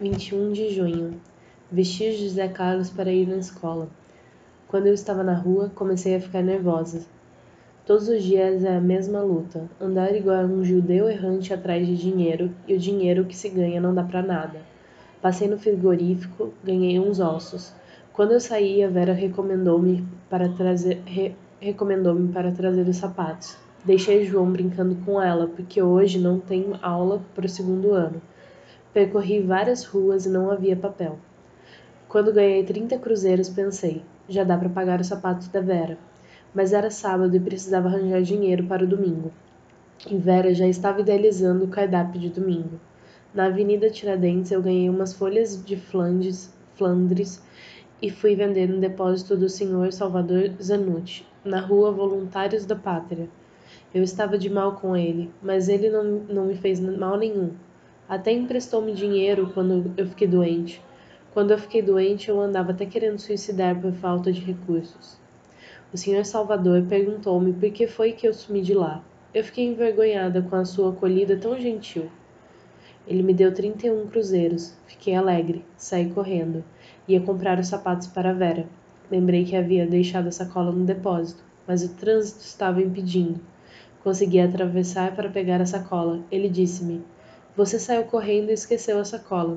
21 de junho. Vesti José Carlos para ir na escola. Quando eu estava na rua, comecei a ficar nervosa. Todos os dias é a mesma luta, andar igual um judeu errante atrás de dinheiro, e o dinheiro que se ganha não dá para nada. Passei no frigorífico, ganhei uns ossos. Quando eu saí, a Vera recomendou-me para trazer os sapatos. Deixei João brincando com ela, porque hoje não tenho aula para o segundo ano. Percorri várias ruas e não havia papel. Quando ganhei 30 cruzeiros, pensei, já dá para pagar os sapatos da Vera. Mas era sábado e precisava arranjar dinheiro para o domingo. E Vera já estava idealizando o cardápio de domingo. Na Avenida Tiradentes, eu ganhei umas folhas de Flandres e fui vender no depósito do Sr. Salvador Zanucci, na rua Voluntários da Pátria. Eu estava de mal com ele, mas ele não me fez mal nenhum. Até emprestou-me dinheiro quando eu fiquei doente. Quando eu fiquei doente, eu andava até querendo suicidar por falta de recursos. O Sr. Salvador perguntou-me por que foi que eu sumi de lá. Eu fiquei envergonhada com a sua acolhida tão gentil. Ele me deu 31 cruzeiros. Fiquei alegre. Saí correndo. Ia comprar os sapatos para a Vera. Lembrei que havia deixado a sacola no depósito, mas o trânsito estava impedindo. Consegui atravessar para pegar a sacola. Ele disse-me: "Você saiu correndo e esqueceu a sacola."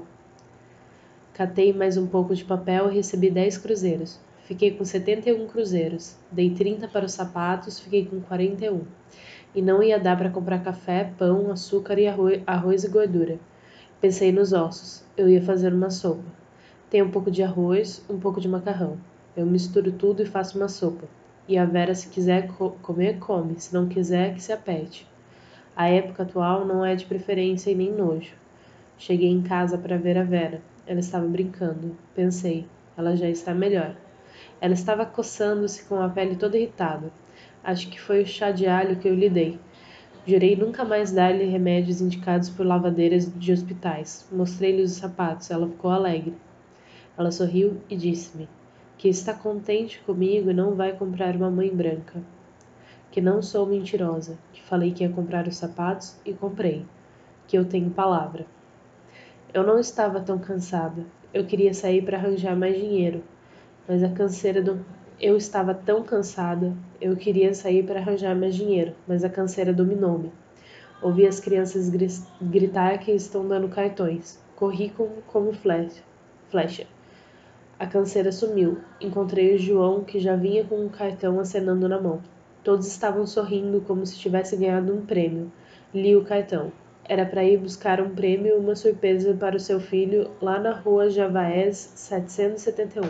Catei mais um pouco de papel e recebi 10 cruzeiros. Fiquei com 71 cruzeiros. Dei 30 para os sapatos, fiquei com 41. E não ia dar para comprar café, pão, açúcar e arroz e gordura. Pensei nos ossos. Eu ia fazer uma sopa. Tem um pouco de arroz, um pouco de macarrão. Eu misturo tudo e faço uma sopa. E a Vera, se quiser comer, come. Se não quiser, que se apete. A época atual não é de preferência e nem nojo. Cheguei em casa para ver a Vera. Ela estava brincando. Pensei, ela já está melhor. Ela estava coçando-se com a pele toda irritada. Acho que foi o chá de alho que eu lhe dei. Jurei nunca mais dar-lhe remédios indicados por lavadeiras de hospitais. Mostrei-lhe os sapatos. Ela ficou alegre. Ela sorriu e disse-me que está contente comigo e não vai comprar uma mãe branca. Que não sou mentirosa. Que falei que ia comprar os sapatos e comprei. Que eu tenho palavra. Eu não estava tão cansada. Eu queria sair para arranjar mais dinheiro, mas a canseira do... Eu estava tão cansada. Eu queria sair para arranjar mais dinheiro, mas a canseira dominou-me. Ouvi as crianças gritar que estão dando cartões. Corri como flecha. A canseira sumiu. Encontrei o João, que já vinha com um cartão acenando na mão. Todos estavam sorrindo como se tivesse ganhado um prêmio. Li o cartão. Era para ir buscar um prêmio e uma surpresa para o seu filho lá na rua Javaés 771.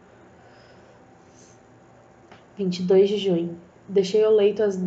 22 de junho. Deixei o leito às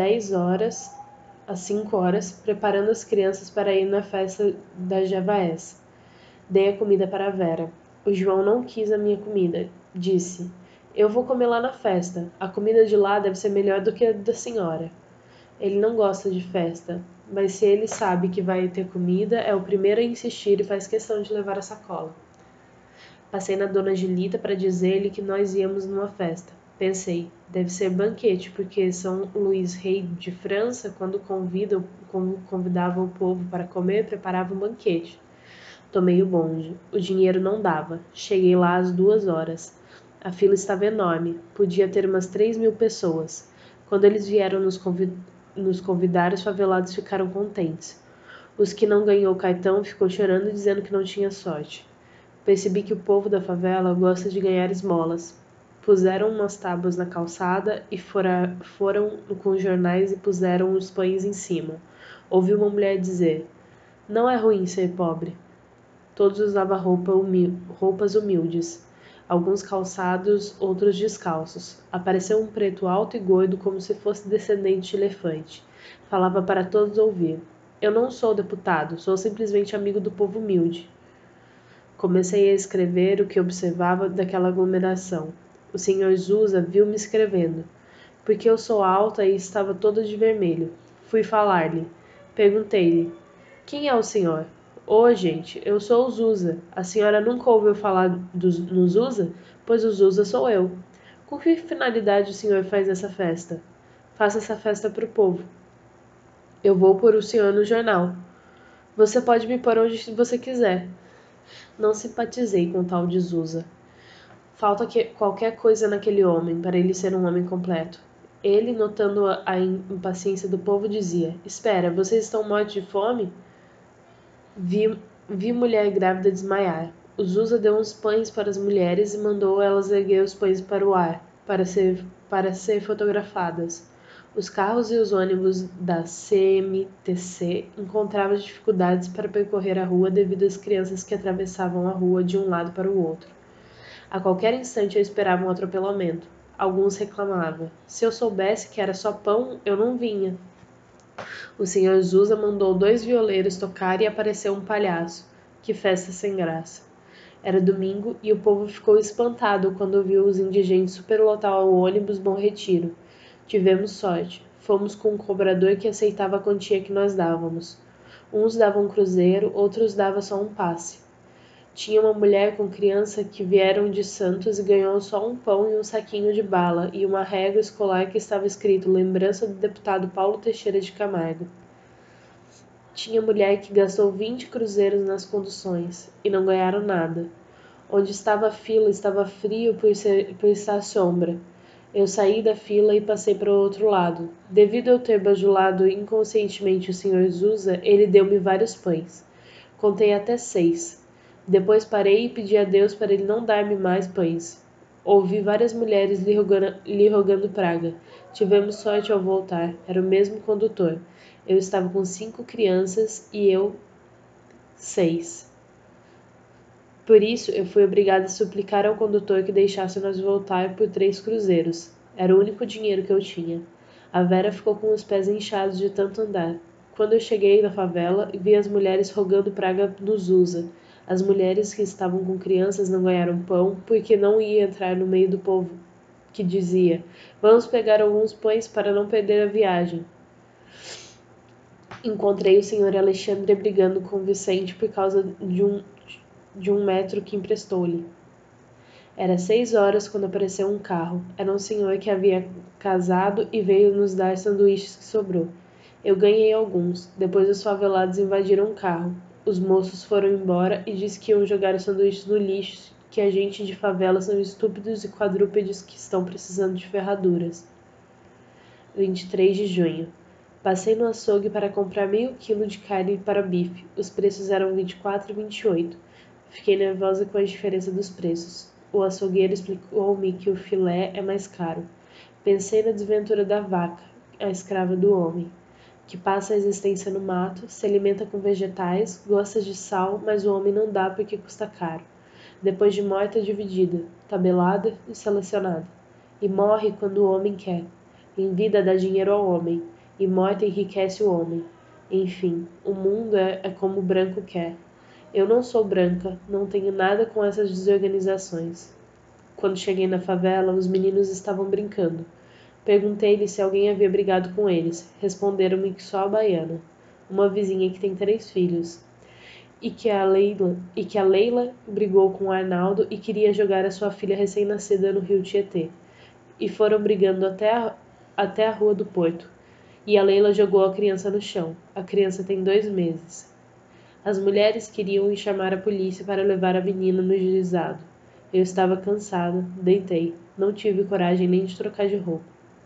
5 horas, preparando as crianças para ir na festa da Javaés. Dei a comida para a Vera. O João não quis a minha comida. Disse: "Eu vou comer lá na festa. A comida de lá deve ser melhor do que a da senhora." Ele não gosta de festa, mas se ele sabe que vai ter comida, é o primeiro a insistir e faz questão de levar a sacola. Passei na dona Gilita para dizer-lhe que nós íamos numa festa. Pensei, deve ser banquete, porque São Luís, rei de França, quando convidava o povo para comer, preparava um banquete. Tomei o bonde. O dinheiro não dava. Cheguei lá às 2 horas. A fila estava enorme. Podia ter umas 3.000 pessoas. Quando eles vieram nos convidar, os favelados ficaram contentes. Os que não ganhou o cartão ficou chorando dizendo que não tinha sorte. Percebi que o povo da favela gosta de ganhar esmolas. Puseram umas tábuas na calçada e foram com os jornais e puseram os pães em cima. Ouvi uma mulher dizer: "Não é ruim ser pobre." Todos usavam roupas humildes, alguns calçados, outros descalços. Apareceu um preto alto e gordo como se fosse descendente de elefante. Falava para todos ouvir. "Eu não sou deputado, sou simplesmente amigo do povo humilde." Comecei a escrever o que observava daquela aglomeração. O Sr. Zusa viu-me escrevendo, porque eu sou alta e estava toda de vermelho. Fui falar-lhe. Perguntei-lhe: "Quem é o senhor?" "Ô, gente, eu sou o Zusa. A senhora nunca ouviu falar no Zusa? Pois o Zusa sou eu." "Com que finalidade o senhor faz essa festa?" "Faço essa festa para o povo." "Eu vou pôr o senhor no jornal." "Você pode me pôr onde você quiser." Não simpatizei com tal de Zusa. Falta qualquer coisa naquele homem para ele ser um homem completo. Ele, notando a impaciência do povo, dizia: Espera, vocês estão mortos de fome? Vi mulher grávida desmaiar. O Zusa deu uns pães para as mulheres e mandou elas erguer os pães para o ar, para ser fotografadas. Os carros e os ônibus da CMTC encontravam dificuldades para percorrer a rua devido às crianças que atravessavam a rua de um lado para o outro. A qualquer instante eu esperava um atropelamento. Alguns reclamavam: se eu soubesse que era só pão, eu não vinha. O senhor Zusa mandou 2 violeiros tocar e apareceu um palhaço. Que festa sem graça. Era domingo e o povo ficou espantado quando viu os indigentes superlotar o ônibus Bom Retiro. Tivemos sorte. Fomos com um cobrador que aceitava a quantia que nós dávamos. Uns davam um cruzeiro, outros davam só um passe. Tinha uma mulher com criança que vieram de Santos e ganhou só um pão e um saquinho de bala e uma régua escolar que estava escrito Lembrança do deputado Paulo Teixeira de Camargo. Tinha mulher que gastou 20 cruzeiros nas conduções e não ganharam nada. Onde estava a fila estava frio por estar sombra. Eu saí da fila e passei para o outro lado. Devido a eu ter bajulado inconscientemente o Sr. Zusa, ele deu-me vários pães. Contei até 6. Depois parei e pedi a Deus para ele não dar-me mais pães. Ouvi várias mulheres lhe rogando praga. Tivemos sorte ao voltar. Era o mesmo condutor. Eu estava com 5 crianças e eu 6. Por isso, eu fui obrigada a suplicar ao condutor que deixasse-nos voltar por 3 cruzeiros. Era o único dinheiro que eu tinha. A Vera ficou com os pés inchados de tanto andar. Quando eu cheguei na favela, vi as mulheres rogando praga no Zusa. As mulheres que estavam com crianças não ganharam pão porque não ia entrar no meio do povo que dizia: Vamos pegar alguns pães para não perder a viagem. Encontrei o Sr. Alexandre brigando com Vicente por causa de um metro que emprestou-lhe. Era 6 horas quando apareceu um carro. Era um senhor que havia casado e veio nos dar sanduíches que sobrou. Eu ganhei alguns. Depois os favelados invadiram o carro. Os moços foram embora e disse que iam jogar os sanduíches no lixo, que a gente de favela são estúpidos e quadrúpedes que estão precisando de ferraduras. 23 de junho. Passei no açougue para comprar meio quilo de carne para bife. Os preços eram 24 e 28. Fiquei nervosa com a diferença dos preços. O açougueiro explicou-me que o filé é mais caro. Pensei na desventura da vaca, a escrava do homem, que passa a existência no mato, se alimenta com vegetais, gosta de sal, mas o homem não dá porque custa caro. Depois de morta é dividida, tabelada e selecionada. E morre quando o homem quer. Em vida dá dinheiro ao homem, e morte enriquece o homem. Enfim, o mundo é como o branco quer. Eu não sou branca, não tenho nada com essas desorganizações. Quando cheguei na favela, os meninos estavam brincando. Perguntei-lhe se alguém havia brigado com eles. Responderam-me que só a baiana, uma vizinha que tem 3 filhos, e que a Leila brigou com o Arnaldo e queria jogar a sua filha recém-nascida no rio Tietê. E foram brigando até a rua do Porto. E a Leila jogou a criança no chão. A criança tem 2 meses. As mulheres queriam ir chamar a polícia para levar a menina no juizado. Eu estava cansada, deitei. Não tive coragem nem de trocar de roupa.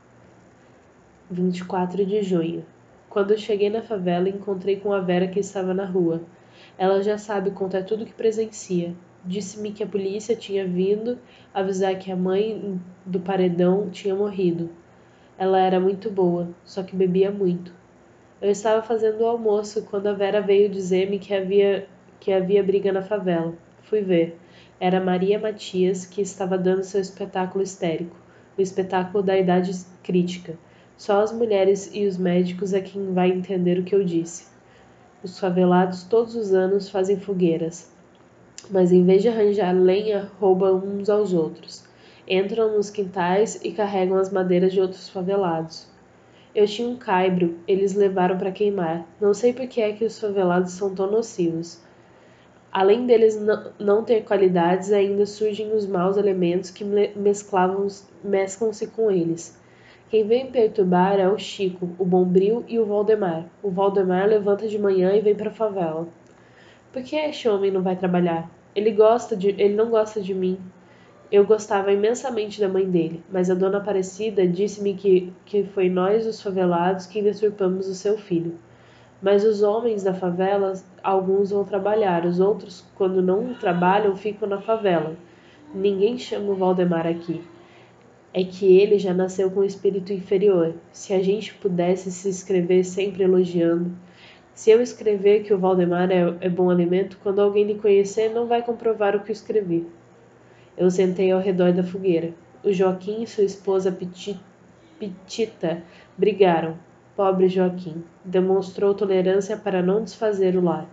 24 de junho. Quando eu cheguei na favela, encontrei com a Vera que estava na rua. Ela já sabe contar tudo o que presencia. Disse-me que a polícia tinha vindo avisar que a mãe do paredão tinha morrido. Ela era muito boa, só que bebia muito. Eu estava fazendo o almoço quando a Vera veio dizer-me que havia briga na favela. Fui ver. Era Maria Matias que estava dando seu espetáculo histérico, o espetáculo da idade crítica. Só as mulheres e os médicos é quem vai entender o que eu disse. Os favelados todos os anos fazem fogueiras, mas em vez de arranjar lenha, roubam uns aos outros. Entram nos quintais e carregam as madeiras de outros favelados. Eu tinha um caibro, eles levaram para queimar. Não sei por que é que os favelados são tão nocivos. Além deles não ter qualidades, ainda surgem os maus elementos que mesclam-se com eles. Quem vem perturbar é o Chico, o Bombril e o Valdemar. O Valdemar levanta de manhã e vem para a favela. Por que este homem não vai trabalhar? Ele não gosta de mim. Eu gostava imensamente da mãe dele, mas a dona Aparecida disse-me que foi nós, os favelados, que deturpamos o seu filho. Mas os homens da favela, alguns vão trabalhar, os outros, quando não trabalham, ficam na favela. Ninguém chama o Valdemar aqui. É que ele já nasceu com um espírito inferior. Se a gente pudesse se escrever sempre elogiando. Se eu escrever que o Valdemar é bom alimento, quando alguém lhe conhecer, não vai comprovar o que escrevi. Eu sentei ao redor da fogueira. O Joaquim e sua esposa Petita brigaram. Pobre Joaquim. Demonstrou tolerância para não desfazer o lar.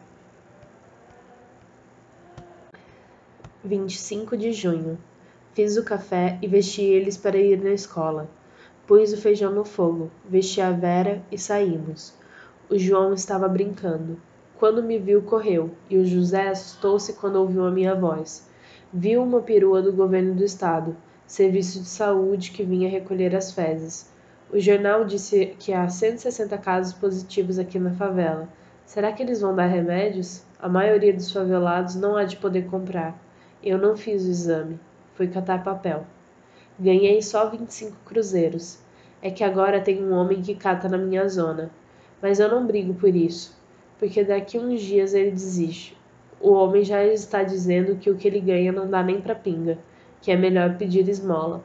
25 de junho. Fiz o café e vesti eles para ir na escola. Pus o feijão no fogo, vesti a Vera e saímos. O João estava brincando. Quando me viu, correu, e o José assustou-se quando ouviu a minha voz. Viu uma perua do governo do estado, serviço de saúde que vinha recolher as fezes. O jornal disse que há 160 casos positivos aqui na favela. Será que eles vão dar remédios? A maioria dos favelados não há de poder comprar. Eu não fiz o exame. Fui catar papel. Ganhei só 25 cruzeiros. É que agora tem um homem que cata na minha zona. Mas eu não brigo por isso, porque daqui uns dias ele desiste. O homem já está dizendo que o que ele ganha não dá nem pra pinga, que é melhor pedir esmola.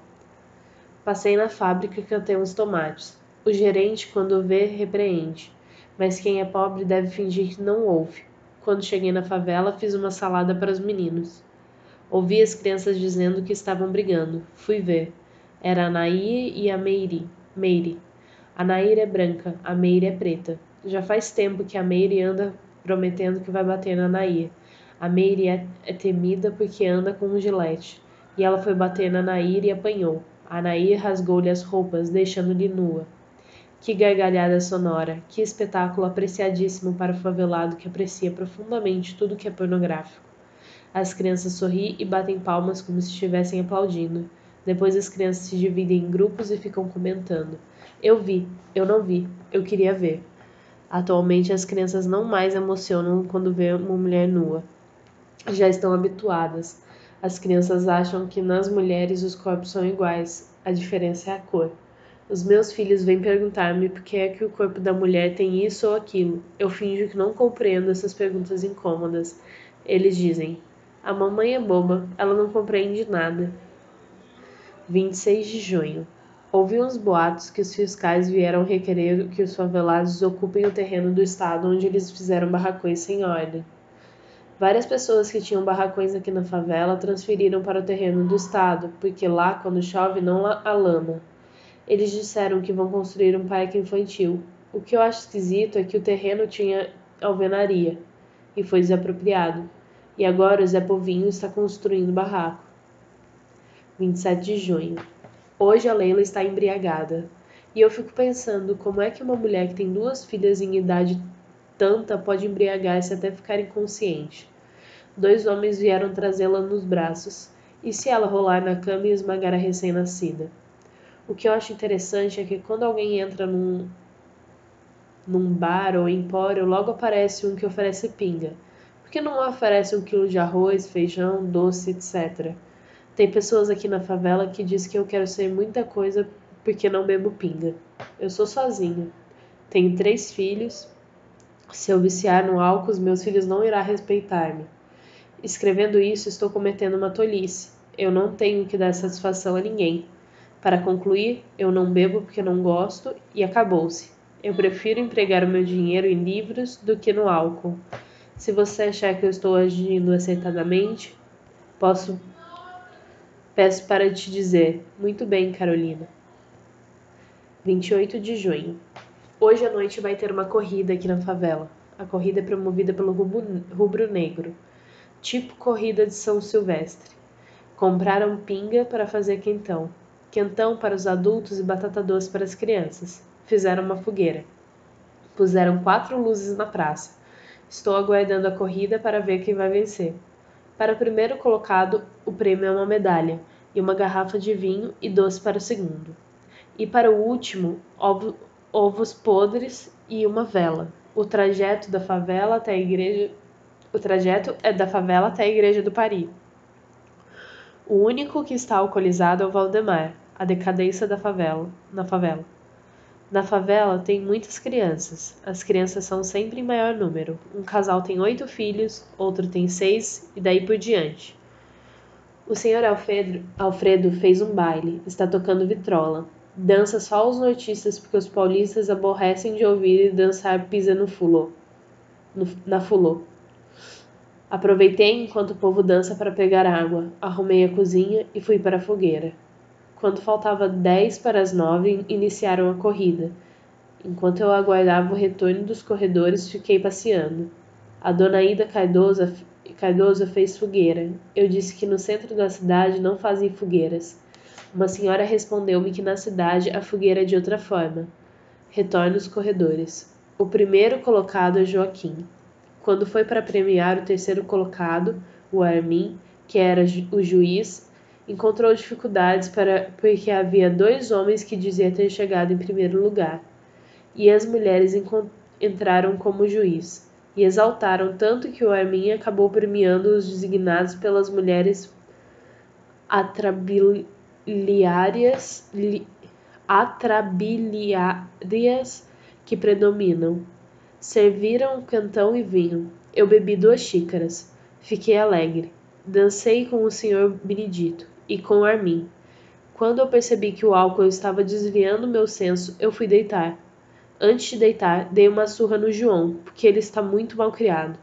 Passei na fábrica e cantei uns tomates. O gerente, quando vê, repreende. Mas quem é pobre deve fingir que não ouve. Quando cheguei na favela, fiz uma salada para os meninos. Ouvi as crianças dizendo que estavam brigando. Fui ver. Era a Nair e a Meire. A Nair é branca, a Meire é preta. Já faz tempo que a Meire anda prometendo que vai bater na Nair. A Meire é temida porque anda com um gilete. E ela foi bater na Nair e apanhou. A Nair rasgou-lhe as roupas, deixando-lhe nua. Que gargalhada sonora, que espetáculo apreciadíssimo para o favelado que aprecia profundamente tudo que é pornográfico. As crianças sorriem e batem palmas como se estivessem aplaudindo. Depois as crianças se dividem em grupos e ficam comentando. Eu vi, eu não vi, eu queria ver. Atualmente as crianças não mais emocionam quando vê uma mulher nua. Já estão habituadas. As crianças acham que nas mulheres os corpos são iguais, a diferença é a cor. Os meus filhos vêm perguntar-me por que é que o corpo da mulher tem isso ou aquilo. Eu finjo que não compreendo essas perguntas incômodas. Eles dizem: a mamãe é boba, ela não compreende nada. 26 de junho. Ouvi uns boatos que os fiscais vieram requerer que os favelados ocupem o terreno do estado onde eles fizeram barracões sem ordem. Várias pessoas que tinham barracões aqui na favela transferiram para o terreno do estado, porque lá, quando chove, não há lama. Eles disseram que vão construir um parque infantil. O que eu acho esquisito é que o terreno tinha alvenaria e foi desapropriado. E agora o Zé Povinho está construindo barraco. 27 de junho. Hoje a Leila está embriagada. E eu fico pensando como é que uma mulher que tem 2 filhas em idade tanta pode embriagar-se até ficar inconsciente. 2 homens vieram trazê-la nos braços. E se ela rolar na cama e esmagar a recém-nascida? O que eu acho interessante é que quando alguém entra num bar ou empório, logo aparece um que oferece pinga. Por que não oferece 1 quilo de arroz, feijão, doce, etc.? Tem pessoas aqui na favela que dizem que eu quero ser muita coisa porque não bebo pinga. Eu sou sozinha. Tenho 3 filhos. Se eu viciar no álcool, os meus filhos não irão respeitar-me. Escrevendo isso, estou cometendo uma tolice. Eu não tenho que dar satisfação a ninguém. Para concluir, eu não bebo porque não gosto e acabou-se. Eu prefiro empregar o meu dinheiro em livros do que no álcool. Se você achar que eu estou agindo acertadamente, peço para te dizer, muito bem, Carolina. 28 de junho. Hoje à noite vai ter uma corrida aqui na favela. A corrida é promovida pelo Rubro Negro, tipo corrida de São Silvestre. Compraram pinga para fazer quentão. Quentão para os adultos e batata doce para as crianças. Fizeram uma fogueira. Puseram 4 luzes na praça. Estou aguardando a corrida para ver quem vai vencer. Para o primeiro colocado, o prêmio é uma medalha e uma garrafa de vinho e doce para o segundo. E para o último, ovos podres e uma vela. O trajeto da favela até a igreja O trajeto é da favela até a igreja do Pari. O único que está alcoolizado é o Valdemar, a decadência da favela, na favela. Na favela tem muitas crianças. As crianças são sempre em maior número. Um casal tem 8 filhos, outro tem 6 e daí por diante. O senhor Alfredo fez um baile, está tocando vitrola. Dança só os nortistas porque os paulistas aborrecem de ouvir e dançar pisa no fulô. Na fulô. Aproveitei enquanto o povo dança para pegar água, arrumei a cozinha e fui para a fogueira. Quando faltava 10 para as 9, iniciaram a corrida. Enquanto eu aguardava o retorno dos corredores, fiquei passeando. A dona Ida Cardoso fez fogueira. Eu disse que no centro da cidade não fazem fogueiras. Uma senhora respondeu-me que na cidade a fogueira é de outra forma. Retorno os corredores. O primeiro colocado é Joaquim. Quando foi para premiar o terceiro colocado, o Armin, que era o juiz, encontrou dificuldades porque havia 2 homens que diziam ter chegado em primeiro lugar, e as mulheres entraram como juiz, e exaltaram tanto que o Armin acabou premiando os designados pelas mulheres atrabiliárias que predominam. Serviram cantão e vinho. Eu bebi 2 xícaras. Fiquei alegre. Dancei com o Sr. Benedito e com Armin. Quando eu percebi que o álcool estava desviando meu senso, eu fui deitar. Antes de deitar, dei uma surra no João, porque ele está muito mal criado.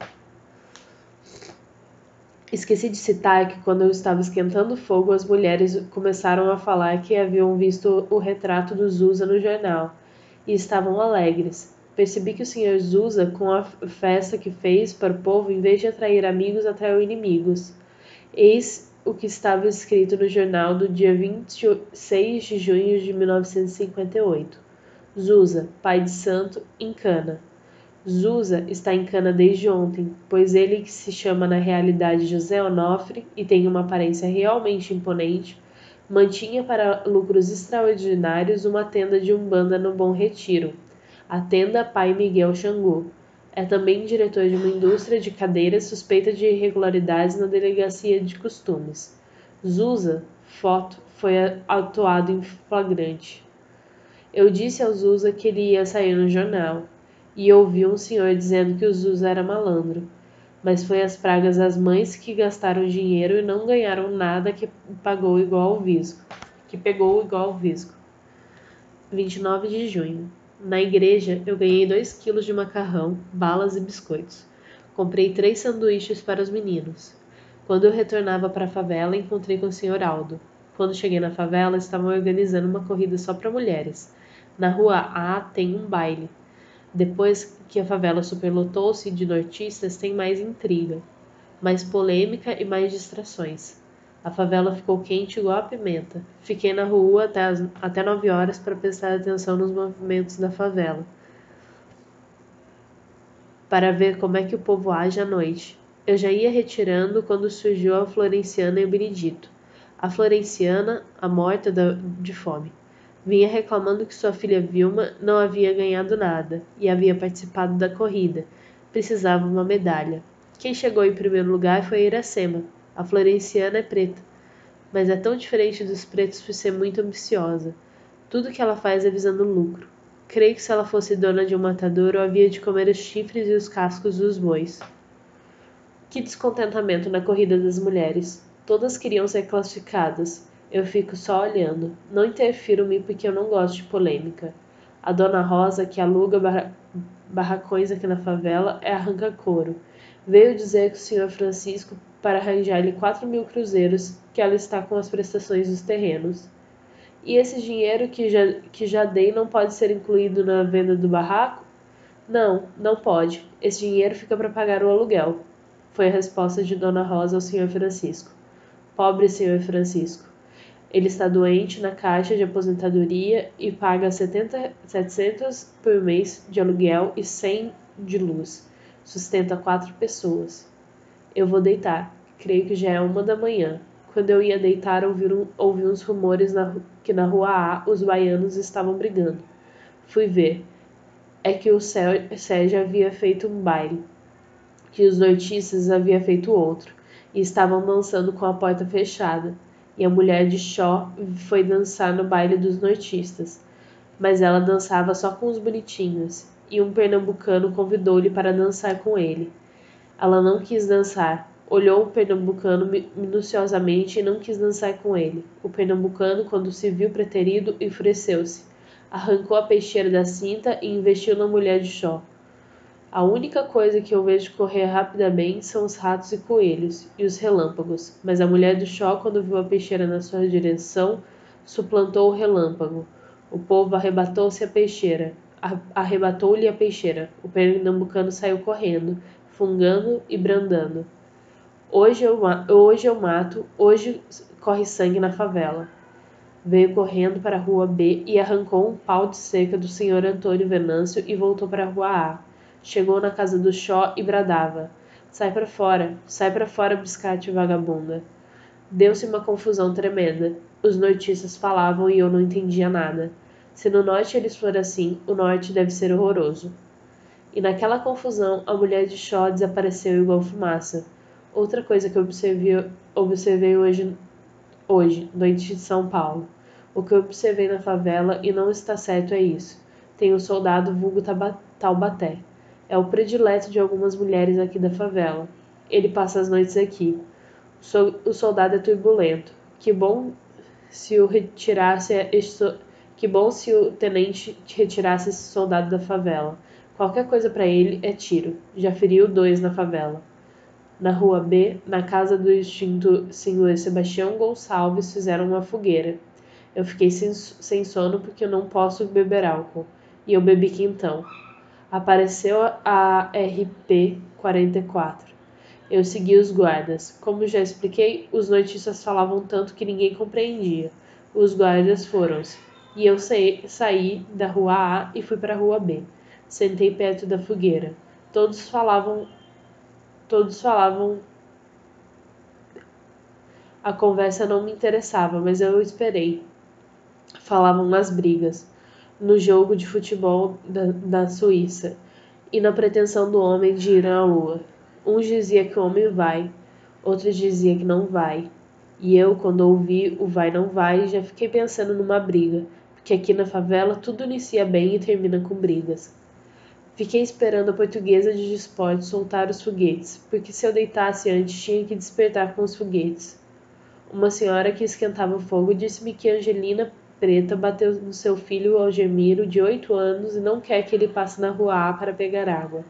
Esqueci de citar que quando eu estava esquentando o fogo, as mulheres começaram a falar que haviam visto o retrato do Zusa no jornal e estavam alegres. Percebi que o Sr. Zusa, com a festa que fez para o povo, em vez de atrair amigos, atraiu inimigos. Eis o que estava escrito no jornal do dia 26 de junho de 1958. Zusa, pai de santo, em cana. Zusa está em cana desde ontem, pois ele, que se chama na realidade José Onofre e tem uma aparência realmente imponente, mantinha para lucros extraordinários uma tenda de umbanda no Bom Retiro, a tenda Pai Miguel Xangô. É também diretor de uma indústria de cadeiras suspeita de irregularidades na delegacia de costumes. Zusa, foto, foi autuado em flagrante. Eu disse ao Zusa que ele ia sair no jornal, e ouvi um senhor dizendo que o Zusa era malandro. Mas foi as pragas das mães que gastaram dinheiro e não ganharam nada que pagou igual ao visgo. Que pegou igual ao visgo. 29 de junho. Na igreja, eu ganhei 2 quilos de macarrão, balas e biscoitos. Comprei 3 sanduíches para os meninos. Quando eu retornava para a favela, encontrei com o Sr. Aldo. Quando cheguei na favela, estavam organizando uma corrida só para mulheres. Na rua A tem um baile. Depois que a favela superlotou-se de nortistas, tem mais intriga, mais polêmica e mais distrações. A favela ficou quente igual a pimenta. Fiquei na rua até 9 horas para prestar atenção nos movimentos da favela, para ver como é que o povo age à noite. Eu já ia retirando quando surgiu a Florenciana e o Benedito. A Florenciana, a morta de fome, vinha reclamando que sua filha Vilma não havia ganhado nada e havia participado da corrida. Precisava uma medalha. Quem chegou em primeiro lugar foi a Iracema. A Florenciana é preta, mas é tão diferente dos pretos por ser muito ambiciosa. Tudo que ela faz é visando lucro. Creio que se ela fosse dona de um matadouro, havia de comer os chifres e os cascos dos bois. Que descontentamento na corrida das mulheres. Todas queriam ser classificadas. Eu fico só olhando. Não interfiro-me porque eu não gosto de polêmica. A dona Rosa, que aluga barracões aqui na favela, é arranca-couro. Veio dizer que o senhor Francisco para arranjar-lhe 4.000 cruzeiros, que ela está com as prestações dos terrenos. E esse dinheiro que já dei não pode ser incluído na venda do barraco? Não, não pode. Esse dinheiro fica para pagar o aluguel. Foi a resposta de Dona Rosa ao senhor Francisco. Pobre senhor Francisco. Ele está doente na caixa de aposentadoria e paga 700 por mês de aluguel e 100 de luz. Sustenta 4 pessoas. Eu vou deitar. Creio que já é 1 da manhã. Quando eu ia deitar, ouvi uns rumores que na rua A os baianos estavam brigando. Fui ver. É que o Sérgio havia feito um baile. que os nortistas havia feito outro, e estavam dançando com a porta fechada, e a mulher de Shaw foi dançar no baile dos nortistas, mas ela dançava só com os bonitinhos, e um pernambucano convidou-lhe para dançar com ele. Ela não quis dançar. Olhou o pernambucano minuciosamente e não quis dançar com ele. O pernambucano, quando se viu preterido, enfureceu-se. Arrancou a peixeira da cinta e investiu na mulher de Shaw. A única coisa que eu vejo correr rapidamente são os ratos e coelhos, e os relâmpagos, mas a mulher do Shaw, quando viu a peixeira na sua direção, suplantou o relâmpago. O povo arrebatou-se a peixeira. Arrebatou-lhe a peixeira. O pernambucano saiu correndo, fungando e brandando. Hoje eu mato, hoje corre sangue na favela. Veio correndo para a rua B e arrancou um pau de cerca do senhor Antônio Venâncio e voltou para a rua A. Chegou na casa do Shaw e bradava: sai para fora, biscate vagabunda. Deu-se uma confusão tremenda. Os nortistas falavam e eu não entendia nada. Se no norte eles forem assim, o norte deve ser horroroso. E naquela confusão, a mulher de Shaw desapareceu igual fumaça. Outra coisa que observei hoje, noite de São Paulo. O que eu observei na favela e não está certo é isso. Tem um soldado vulgo Taubaté. É o predileto de algumas mulheres aqui da favela. Ele passa as noites aqui. O soldado é turbulento. Que bom se o tenente retirasse esse soldado da favela. Qualquer coisa para ele é tiro. Já feriu 2 na favela. Na rua B, na casa do extinto senhor Sebastião Gonçalves, fizeram uma fogueira. Eu fiquei sem sono porque eu não posso beber álcool. E eu bebi quentão. Apareceu a RP 44. Eu segui os guardas. Como já expliquei, os notícias falavam tanto que ninguém compreendia. Os guardas foram-se. E eu saí da rua A e fui para a rua B. Sentei perto da fogueira. Todos falavam. A conversa não me interessava, mas eu esperei. Falavam nas brigas, no jogo de futebol da Suíça e na pretensão do homem de ir à lua. Uns dizia que o homem vai, outros dizia que não vai. E eu, quando ouvi o vai não vai, já fiquei pensando numa briga, porque aqui na favela tudo inicia bem e termina com brigas. Fiquei esperando a portuguesa de desporto soltar os foguetes, porque se eu deitasse antes tinha que despertar com os foguetes. Uma senhora que esquentava fogo disse-me que Angelina Preta bateu no seu filho Algemiro, de 8 anos, e não quer que ele passe na rua A para pegar água.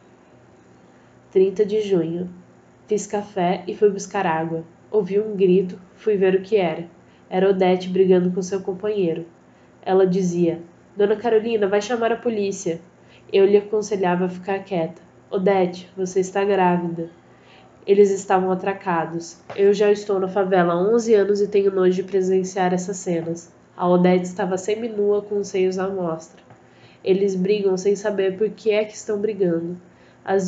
30 de junho. Fiz café e fui buscar água. Ouvi um grito, fui ver o que era. Era Odete brigando com seu companheiro. Ela dizia: Dona Carolina, vai chamar a polícia. Eu lhe aconselhava a ficar quieta. Odete, você está grávida. Eles estavam atracados. Eu já estou na favela há 11 anos e tenho nojo de presenciar essas cenas. A Odete estava seminua com os seios à mostra. Eles brigam sem saber por que é que estão brigando. As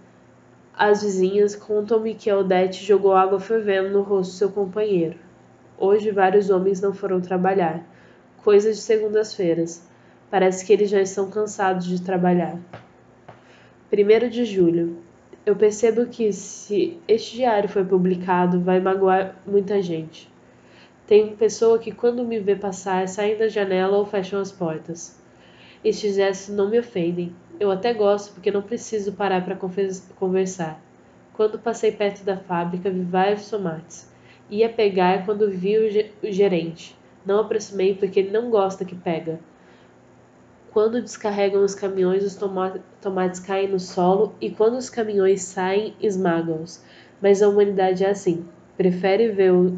vizinhas contam-me que a Odete jogou água fervendo no rosto do seu companheiro. Hoje vários homens não foram trabalhar. Coisa de segundas-feiras. Parece que eles já estão cansados de trabalhar. 1º de julho. Eu percebo que, se este diário for publicado, vai magoar muita gente. Tem pessoa que, quando me vê passar, saem da janela ou fecham as portas. Estes gestos não me ofendem. Eu até gosto porque não preciso parar para conversar. Quando passei perto da fábrica, vi vários tomates. Ia pegar quando vi o gerente. Não aproximei porque ele não gosta que pega. Quando descarregam os caminhões, os tomates caem no solo e quando os caminhões saem, esmagam-os. Mas a humanidade é assim. Prefere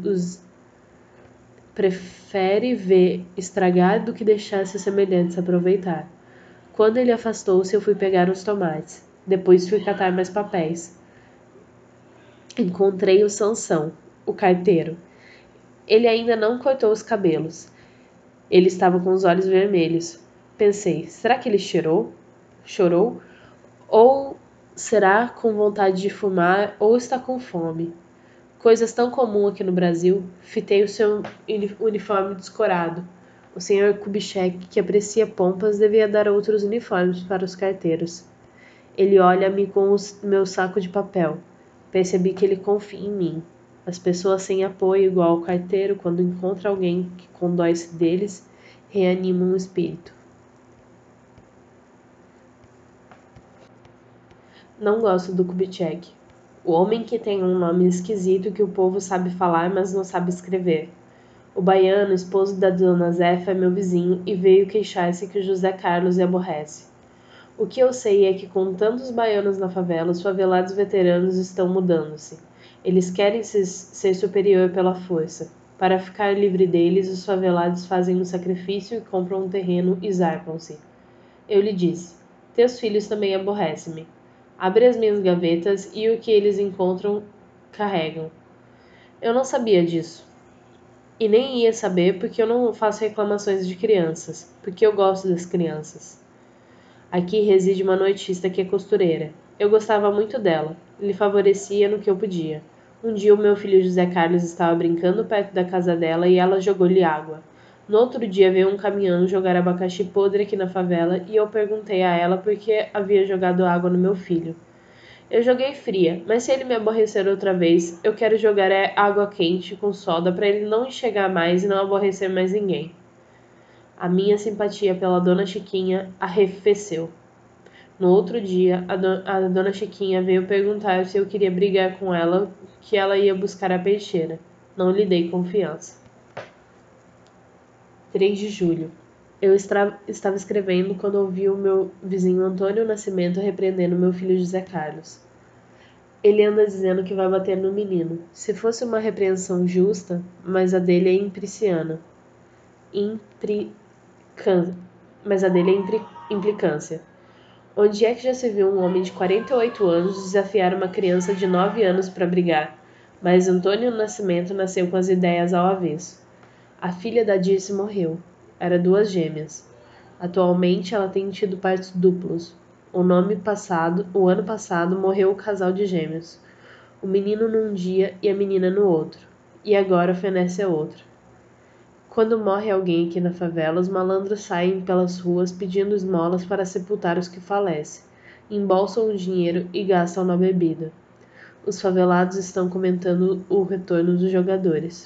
ver estragar do que deixar seus semelhantes aproveitar. Quando ele afastou-se, eu fui pegar os tomates. Depois fui catar mais papéis. Encontrei o Sansão, o carteiro. Ele ainda não cortou os cabelos. Ele estava com os olhos vermelhos. Pensei, será que ele chorou? Ou será com vontade de fumar ou está com fome? Coisas tão comuns aqui no Brasil. Fitei o seu uniforme descorado. O Sr. Kubitschek, que aprecia pompas, devia dar outros uniformes para os carteiros. Ele olha-me com o meu saco de papel. Percebi que ele confia em mim. As pessoas sem apoio, igual o carteiro, quando encontra alguém que condói-se deles, reanimam o espírito. Não gosto do Kubitschek. O homem que tem um nome esquisito que o povo sabe falar, mas não sabe escrever. O baiano, esposo da dona Zefa, é meu vizinho e veio queixar-se que o José Carlos lhe aborrece. O que eu sei é que com tantos baianos na favela, os favelados veteranos estão mudando-se. Eles querem ser superior pela força. Para ficar livre deles, os favelados fazem um sacrifício e compram um terreno e zarpam-se. Eu lhe disse: teus filhos também aborrecem-me. Abre as minhas gavetas e o que eles encontram, carregam. Eu não sabia disso. E nem ia saber porque eu não faço reclamações de crianças, porque eu gosto das crianças. Aqui reside uma noitista que é costureira. Eu gostava muito dela, lhe favorecia no que eu podia. Um dia o meu filho José Carlos estava brincando perto da casa dela e ela jogou-lhe água. No outro dia veio um caminhão jogar abacaxi podre aqui na favela e eu perguntei a ela por que havia jogado água no meu filho. Eu joguei fria, mas se ele me aborrecer outra vez, eu quero jogar água quente com soda para ele não enxergar mais e não aborrecer mais ninguém. A minha simpatia pela dona Chiquinha arrefeceu. No outro dia, a dona Chiquinha veio perguntar se eu queria brigar com ela, que ela ia buscar a peixeira. Não lhe dei confiança. 3 de julho. Eu estava escrevendo quando ouvi o meu vizinho Antônio Nascimento repreendendo meu filho José Carlos. Ele anda dizendo que vai bater no menino. Se fosse uma repreensão justa, mas a dele é implicância. Onde é que já se viu um homem de 48 anos desafiar uma criança de 9 anos para brigar? Mas Antônio Nascimento nasceu com as ideias ao avesso. A filha da Dirce morreu. Era 2 gêmeas. Atualmente ela tem tido partos duplos. O ano passado morreu o casal de gêmeos. O menino num dia e a menina no outro. E agora fenece a outra. Quando morre alguém aqui na favela, os malandros saem pelas ruas pedindo esmolas para sepultar os que falecem. Embolsam o dinheiro e gastam na bebida. Os favelados estão comentando o retorno dos jogadores.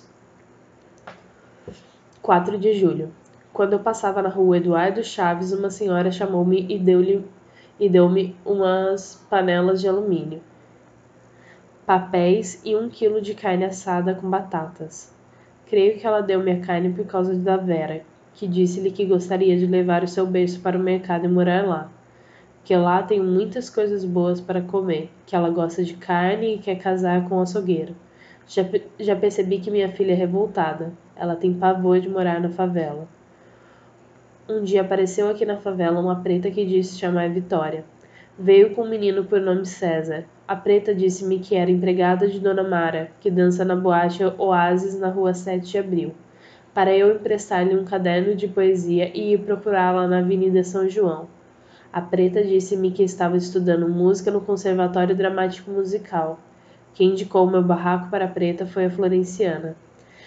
4 de julho. Quando eu passava na rua Eduardo Chaves, uma senhora chamou-me e deu-me umas panelas de alumínio, papéis e 1 quilo de carne assada com batatas. Creio que ela deu-me a carne por causa da Vera, que disse-lhe que gostaria de levar o seu berço para o mercado e morar lá. Que lá tem muitas coisas boas para comer, que ela gosta de carne e quer casar com o açougueiro. Já percebi que minha filha é revoltada. Ela tem pavor de morar na favela. Um dia apareceu aqui na favela uma preta que disse chamar Vitória. Veio com um menino por nome César. A preta disse-me que era empregada de Dona Mara, que dança na boate Oasis na rua 7 de Abril, para eu emprestar-lhe um caderno de poesia e ir procurá-la na Avenida São João. A preta disse-me que estava estudando música no Conservatório Dramático Musical. Quem indicou meu barraco para a preta foi a Florenciana.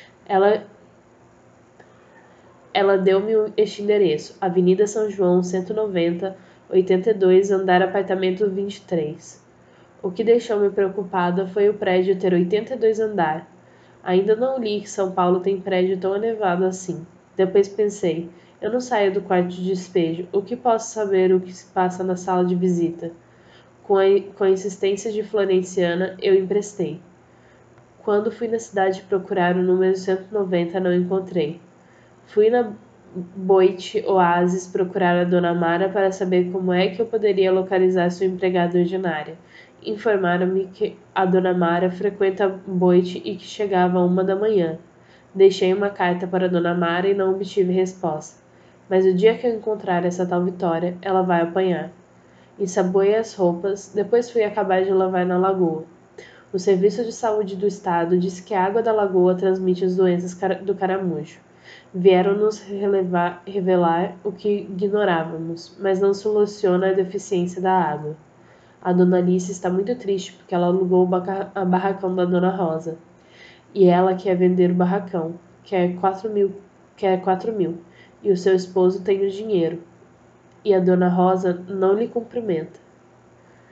Ela deu-me este endereço: Avenida São João, 190, 82, andar apartamento 23. O que deixou-me preocupada foi o prédio ter 82 andares. Ainda não li que São Paulo tem prédio tão elevado assim. Depois pensei, eu não saio do quarto de despejo, o que posso saber o que se passa na sala de visita? Com a insistência de Florenciana, eu emprestei. Quando fui na cidade procurar o número 190, não encontrei. Fui na Boate Oasis procurar a Dona Mara para saber como é que eu poderia localizar sua empregada ordinária. Informaram-me que a Dona Mara frequenta a Boate e que chegava 1 da manhã. Deixei uma carta para a Dona Mara e não obtive resposta. Mas o dia que eu encontrar essa tal Vitória, ela vai apanhar. Ensaboei as roupas, depois fui acabar de lavar na lagoa. O Serviço de Saúde do Estado disse que a água da lagoa transmite as doenças do caramujo. Vieram-nos revelar o que ignorávamos, mas não soluciona a deficiência da água. A Dona Alice está muito triste porque ela alugou o barracão da Dona Rosa. E ela quer vender o barracão, quer 4.000, e o seu esposo tem o dinheiro. E a Dona Rosa não lhe cumprimenta.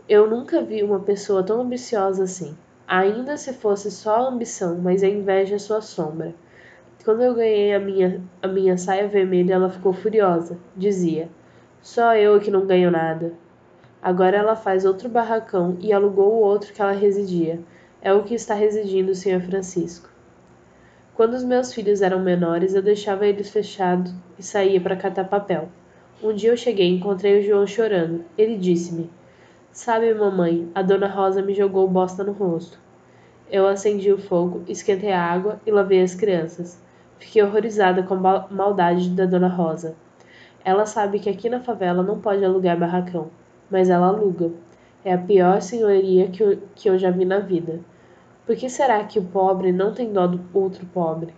Eu nunca vi uma pessoa tão ambiciosa assim. Ainda se fosse só ambição, mas a inveja é sua sombra. Quando eu ganhei a minha saia vermelha, ela ficou furiosa. Dizia: só eu que não ganho nada. Agora ela faz outro barracão e alugou o outro que ela residia. É o que está residindo o Sr. Francisco. Quando os meus filhos eram menores, eu deixava eles fechados e saía para catar papel. Um dia eu cheguei e encontrei o João chorando. Ele disse-me: sabe, mamãe, a dona Rosa me jogou bosta no rosto. Eu acendi o fogo, esquentei a água e lavei as crianças. Fiquei horrorizada com a maldade da dona Rosa. Ela sabe que aqui na favela não pode alugar barracão, mas ela aluga. É a pior senhoria que eu já vi na vida. Por que será que o pobre não tem dó do outro pobre?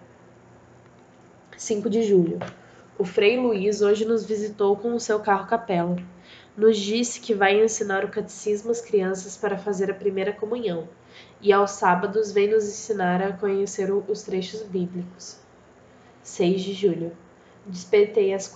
5 de julho. O Frei Luiz hoje nos visitou com o seu carro capela. Nos disse que vai ensinar o catecismo às crianças para fazer a primeira comunhão, e aos sábados vem nos ensinar a conhecer os trechos bíblicos. 6 de julho. Despertei às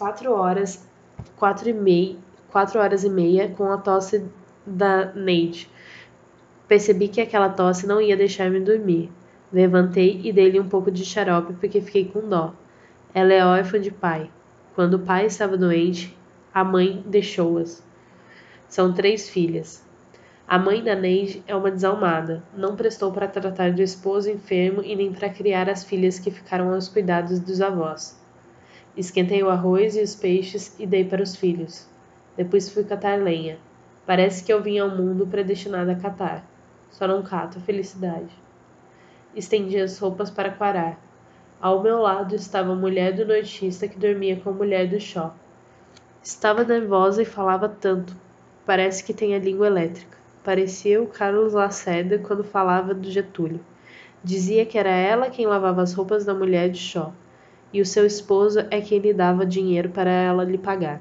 4h30 com a tosse da Neide. Percebi que aquela tosse não ia deixar-me dormir. Levantei e dei-lhe um pouco de xarope porque fiquei com dó. Ela é órfã de pai. Quando o pai estava doente, a mãe deixou-as. São 3 filhas. A mãe da Neide é uma desalmada. Não prestou para tratar do esposo enfermo e nem para criar as filhas que ficaram aos cuidados dos avós. Esquentei o arroz e os peixes e dei para os filhos. Depois fui catar lenha. Parece que eu vim ao mundo predestinada a catar. Só não cato a felicidade. Estendi as roupas para quarar. Ao meu lado estava a mulher do nortista que dormia com a mulher do Xó. Estava nervosa e falava tanto. Parece que tem a língua elétrica. Parecia o Carlos Lacerda quando falava do Getúlio. Dizia que era ela quem lavava as roupas da mulher de Xó. E o seu esposo é quem lhe dava dinheiro para ela lhe pagar.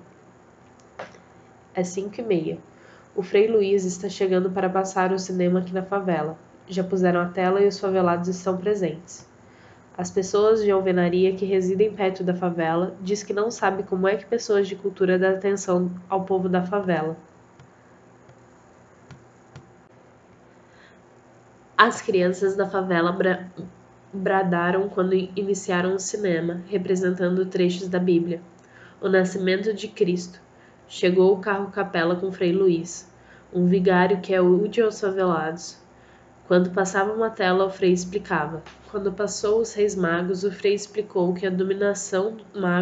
É 5h30. O Frei Luiz está chegando para passar o cinema aqui na favela. Já puseram a tela e os favelados estão presentes. As pessoas de alvenaria que residem perto da favela diz que não sabe como é que pessoas de cultura dão atenção ao povo da favela. As crianças da favela bradaram quando iniciaram o cinema, representando trechos da Bíblia. O nascimento de Cristo. Chegou o carro capela com Frei Luiz, um vigário que é útil aos favelados. Quando passava uma tela, o Frei explicava. Quando passou os Reis Magos, o Frei explicou que a denominação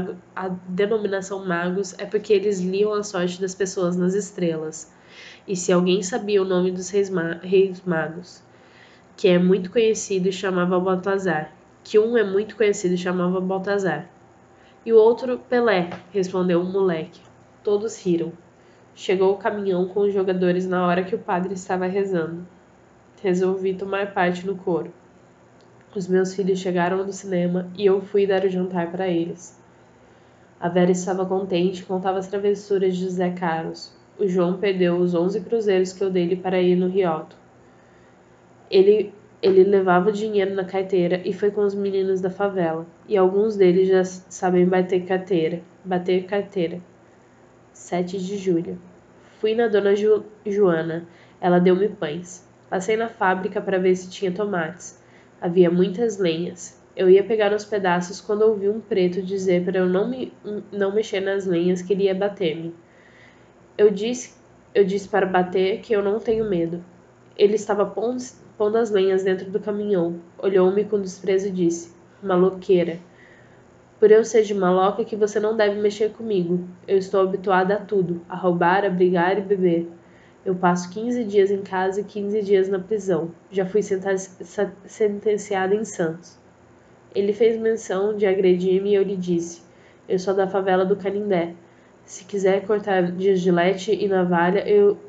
magos é porque eles liam a sorte das pessoas nas estrelas. E se alguém sabia o nome dos Reis Magos, que é muito conhecido e chamava Baltazar, que um é muito conhecido e chamava Baltazar. E o outro, Pelé, respondeu o moleque. Todos riram. Chegou o caminhão com os jogadores na hora que o padre estava rezando. Resolvi tomar parte no coro. Os meus filhos chegaram do cinema e eu fui dar o jantar para eles. A Vera estava contente e contava as travessuras de José Carlos. O João perdeu os 11 cruzeiros que eu dei-lhe para ir no Rialto. Ele levava o dinheiro na carteira e foi com os meninos da favela. E alguns deles já sabem bater carteira. 7 de julho. Fui na dona Joana. Ela deu-me pães. Passei na fábrica para ver se tinha tomates. Havia muitas lenhas. Eu ia pegar os pedaços quando ouvi um preto dizer para eu não mexer nas lenhas que ele ia bater-me. Eu disse para bater que eu não tenho medo. Ele estava pondo as lenhas dentro do caminhão. Olhou-me com desprezo e disse: maloqueira. Por eu ser de maloca que você não deve mexer comigo. Eu estou habituada a tudo, a roubar, a brigar e beber. Eu passo 15 dias em casa e 15 dias na prisão. Já fui sentenciada em Santos. Ele fez menção de agredir-me e eu lhe disse: eu sou da favela do Canindé. Se quiser cortar de gilete e navalha,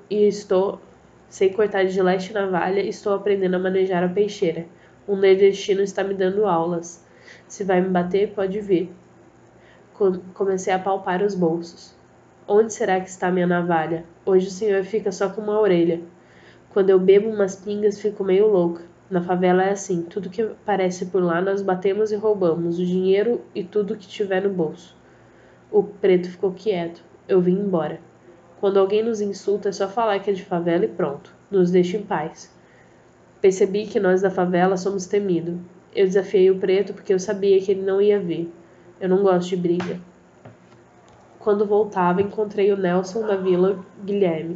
sei cortar de gilete e navalha e estou aprendendo a manejar a peixeira. Um nordestino está me dando aulas. Se vai me bater, pode vir. Comecei a palpar os bolsos. Onde será que está minha navalha? Hoje o senhor fica só com uma orelha. Quando eu bebo umas pingas, fico meio louca. Na favela é assim, tudo que aparece por lá nós batemos e roubamos, o dinheiro e tudo que tiver no bolso. O preto ficou quieto. Eu vim embora. Quando alguém nos insulta, é só falar que é de favela e pronto. Nos deixa em paz. Percebi que nós da favela somos temidos. Eu desafiei o preto porque eu sabia que ele não ia vir. Eu não gosto de briga. Quando voltava, encontrei o Nelson da Vila Guilherme.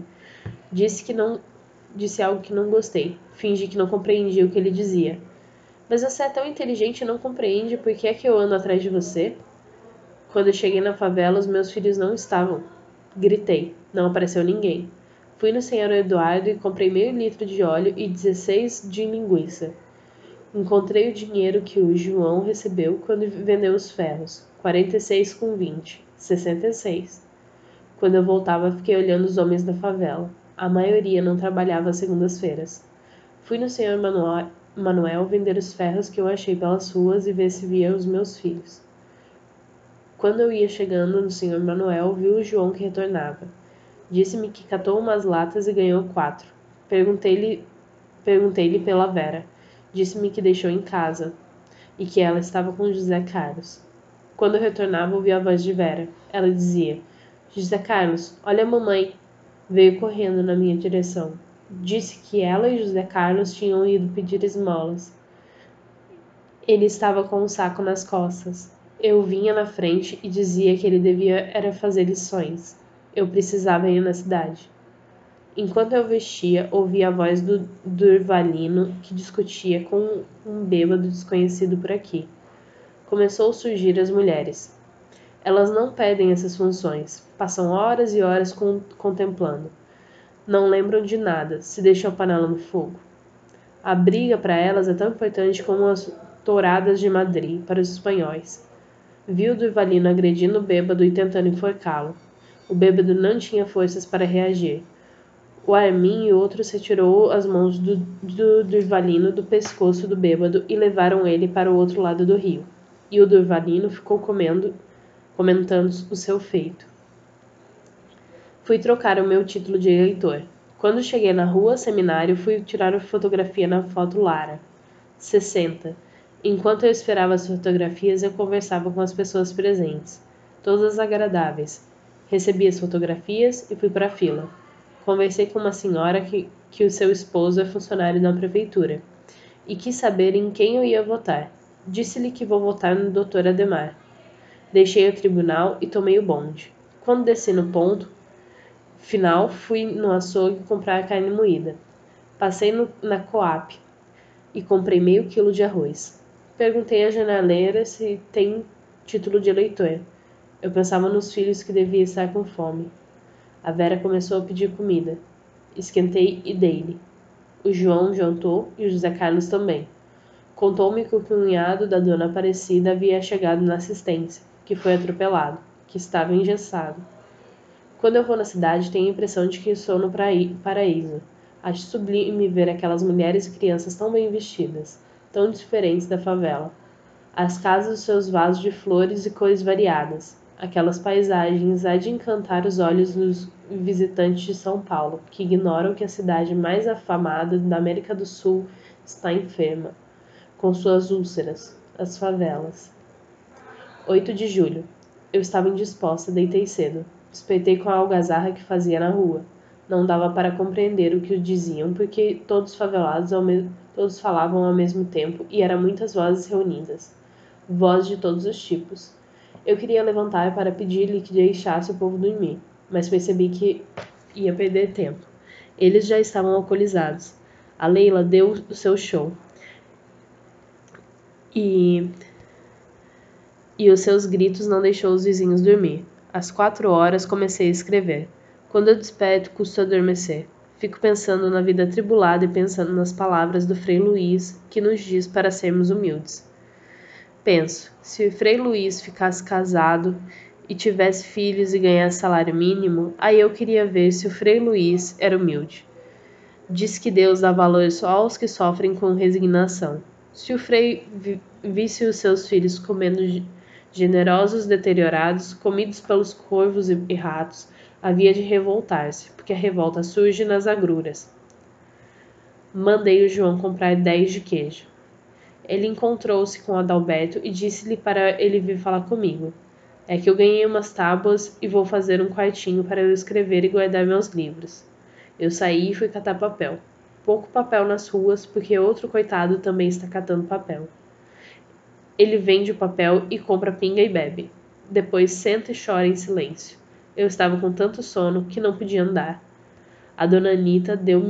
Disse algo que não gostei. Fingi que não compreendia o que ele dizia. Mas você é tão inteligente e não compreende por que é que eu ando atrás de você? Quando eu cheguei na favela, os meus filhos não estavam. Gritei. Não apareceu ninguém. Fui no Senhor Eduardo e comprei meio litro de óleo e 16 de linguiça. Encontrei o dinheiro que o João recebeu quando vendeu os ferros. 46,20. 66. Quando eu voltava, fiquei olhando os homens da favela. A maioria não trabalhava às segundas-feiras. Fui no Senhor Manuel vender os ferros que eu achei pelas ruas e ver se via os meus filhos. Quando eu ia chegando no Senhor Manuel, vi o João que retornava. Disse-me que catou umas latas e ganhou 4. Perguntei-lhe pela Vera. Disse-me que deixou em casa e que ela estava com José Carlos. Quando eu retornava, ouvi a voz de Vera. Ela dizia: José Carlos, olha a mamãe. Veio correndo na minha direção. Disse que ela e José Carlos tinham ido pedir esmolas. Ele estava com um saco nas costas. Eu vinha na frente e dizia que ele devia era fazer lições. Eu precisava ir na cidade. Enquanto eu vestia, ouvi a voz do Durvalino que discutia com um bêbado desconhecido por aqui. Começou a surgir as mulheres. Elas não pedem essas funções. Passam horas e horas contemplando. Não lembram de nada, se deixam a panela no fogo. A briga para elas é tão importante como as touradas de Madrid para os espanhóis. Viu o Durvalino agredindo o bêbado e tentando enforcá-lo. O bêbado não tinha forças para reagir. O Armin e outros retirou as mãos do Durvalino do pescoço do bêbado e levaram ele para o outro lado do rio. E o Durvalino ficou comentando o seu feito. Fui trocar o meu título de eleitor. Quando cheguei na rua Seminário, fui tirar fotografia na foto Lara. 60. Enquanto eu esperava as fotografias, eu conversava com as pessoas presentes, todas agradáveis. Recebi as fotografias e fui para a fila. Conversei com uma senhora que o seu esposo é funcionário da prefeitura e quis saber em quem eu ia votar. Disse-lhe que vou votar no Dr. Ademar. Deixei o tribunal e tomei o bonde. Quando desci no ponto final, fui no açougue comprar carne moída. Passei na Coap e comprei meio quilo de arroz. Perguntei à jornaleira se tem título de eleitor. Eu pensava nos filhos que devia estar com fome. A Vera começou a pedir comida. Esquentei e dei-lhe. O João jantou e o José Carlos também. Contou-me que o cunhado da dona Aparecida havia chegado na assistência, que foi atropelado, que estava engessado. Quando eu vou na cidade, tenho a impressão de que estou no paraíso. Acho sublime ver aquelas mulheres e crianças tão bem vestidas, tão diferentes da favela. As casas e seus vasos de flores e cores variadas. Aquelas paisagens há de encantar os olhos dos visitantes de São Paulo, que ignoram que a cidade mais afamada da América do Sul está enferma, com suas úlceras, as favelas. 8 de julho. Eu estava indisposta, deitei cedo. Despertei com a algazarra que fazia na rua. Não dava para compreender o que diziam, porque todos favelados todos falavam ao mesmo tempo e eram muitas vozes reunidas. Vozes de todos os tipos. Eu queria levantar para pedir-lhe que deixasse o povo dormir, mas percebi que ia perder tempo. Eles já estavam alcoolizados. A Leila deu o seu show. E os seus gritos não deixou os vizinhos dormir. Às 4 horas comecei a escrever. Quando eu desperto, custo adormecer. Fico pensando na vida atribulada e pensando nas palavras do Frei Luís, que nos diz para sermos humildes. Penso, se o Frei Luís ficasse casado e tivesse filhos e ganhasse salário mínimo, aí eu queria ver se o Frei Luís era humilde. Diz que Deus dá valor só aos que sofrem com resignação. Se o Frei visse os seus filhos comendo generosos deteriorados, comidos pelos corvos e ratos, havia de revoltar-se, porque a revolta surge nas agruras. Mandei o João comprar 10 de queijo. Ele encontrou-se com Adalberto e disse-lhe para ele vir falar comigo. É que eu ganhei umas tábuas e vou fazer um quartinho para eu escrever e guardar meus livros. Eu saí e fui catar papel. Pouco papel nas ruas, porque outro coitado também está catando papel. Ele vende o papel e compra pinga e bebe. Depois senta e chora em silêncio. Eu estava com tanto sono que não podia andar. A dona Anita deu-me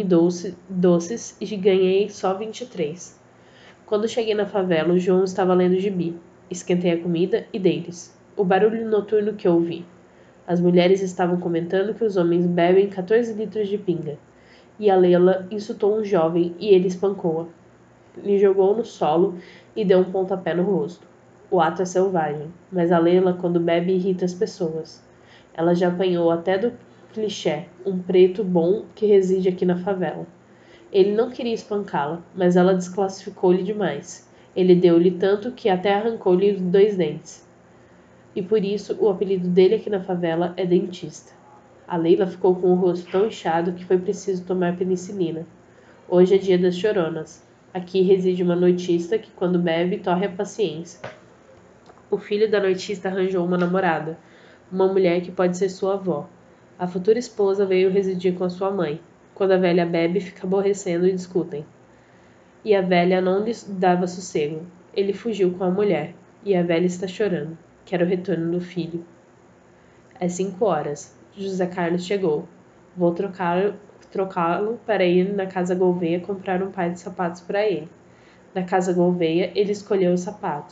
doces e ganhei só 23. Quando cheguei na favela, o João estava lendo gibi. Esquentei a comida e dei-lhes. O barulho noturno que ouvi. As mulheres estavam comentando que os homens bebem 14 litros de pinga. E a Leila insultou um jovem e ele espancou-a. Lhe jogou no solo e deu um pontapé no rosto. O ato é selvagem, mas a Leila, quando bebe, irrita as pessoas. Ela já apanhou até do clichê, um preto bom que reside aqui na favela. Ele não queria espancá-la, mas ela desclassificou-lhe demais. Ele deu-lhe tanto que até arrancou-lhe 2 dentes. E por isso o apelido dele aqui na favela é dentista. A Leila ficou com o rosto tão inchado que foi preciso tomar penicilina. Hoje é dia das choronas. Aqui reside uma noitista que, quando bebe, torre a paciência. O filho da noitista arranjou uma namorada, uma mulher que pode ser sua avó. A futura esposa veio residir com a sua mãe. Quando a velha bebe, fica aborrecendo e discutem. E a velha não lhe dava sossego. Ele fugiu com a mulher, e a velha está chorando. Quer o retorno do filho. Às 5 horas, José Carlos chegou. Vou trocá-lo para ir na Casa Gouveia comprar um par de sapatos para ele. Na Casa Gouveia, ele escolheu o sapato.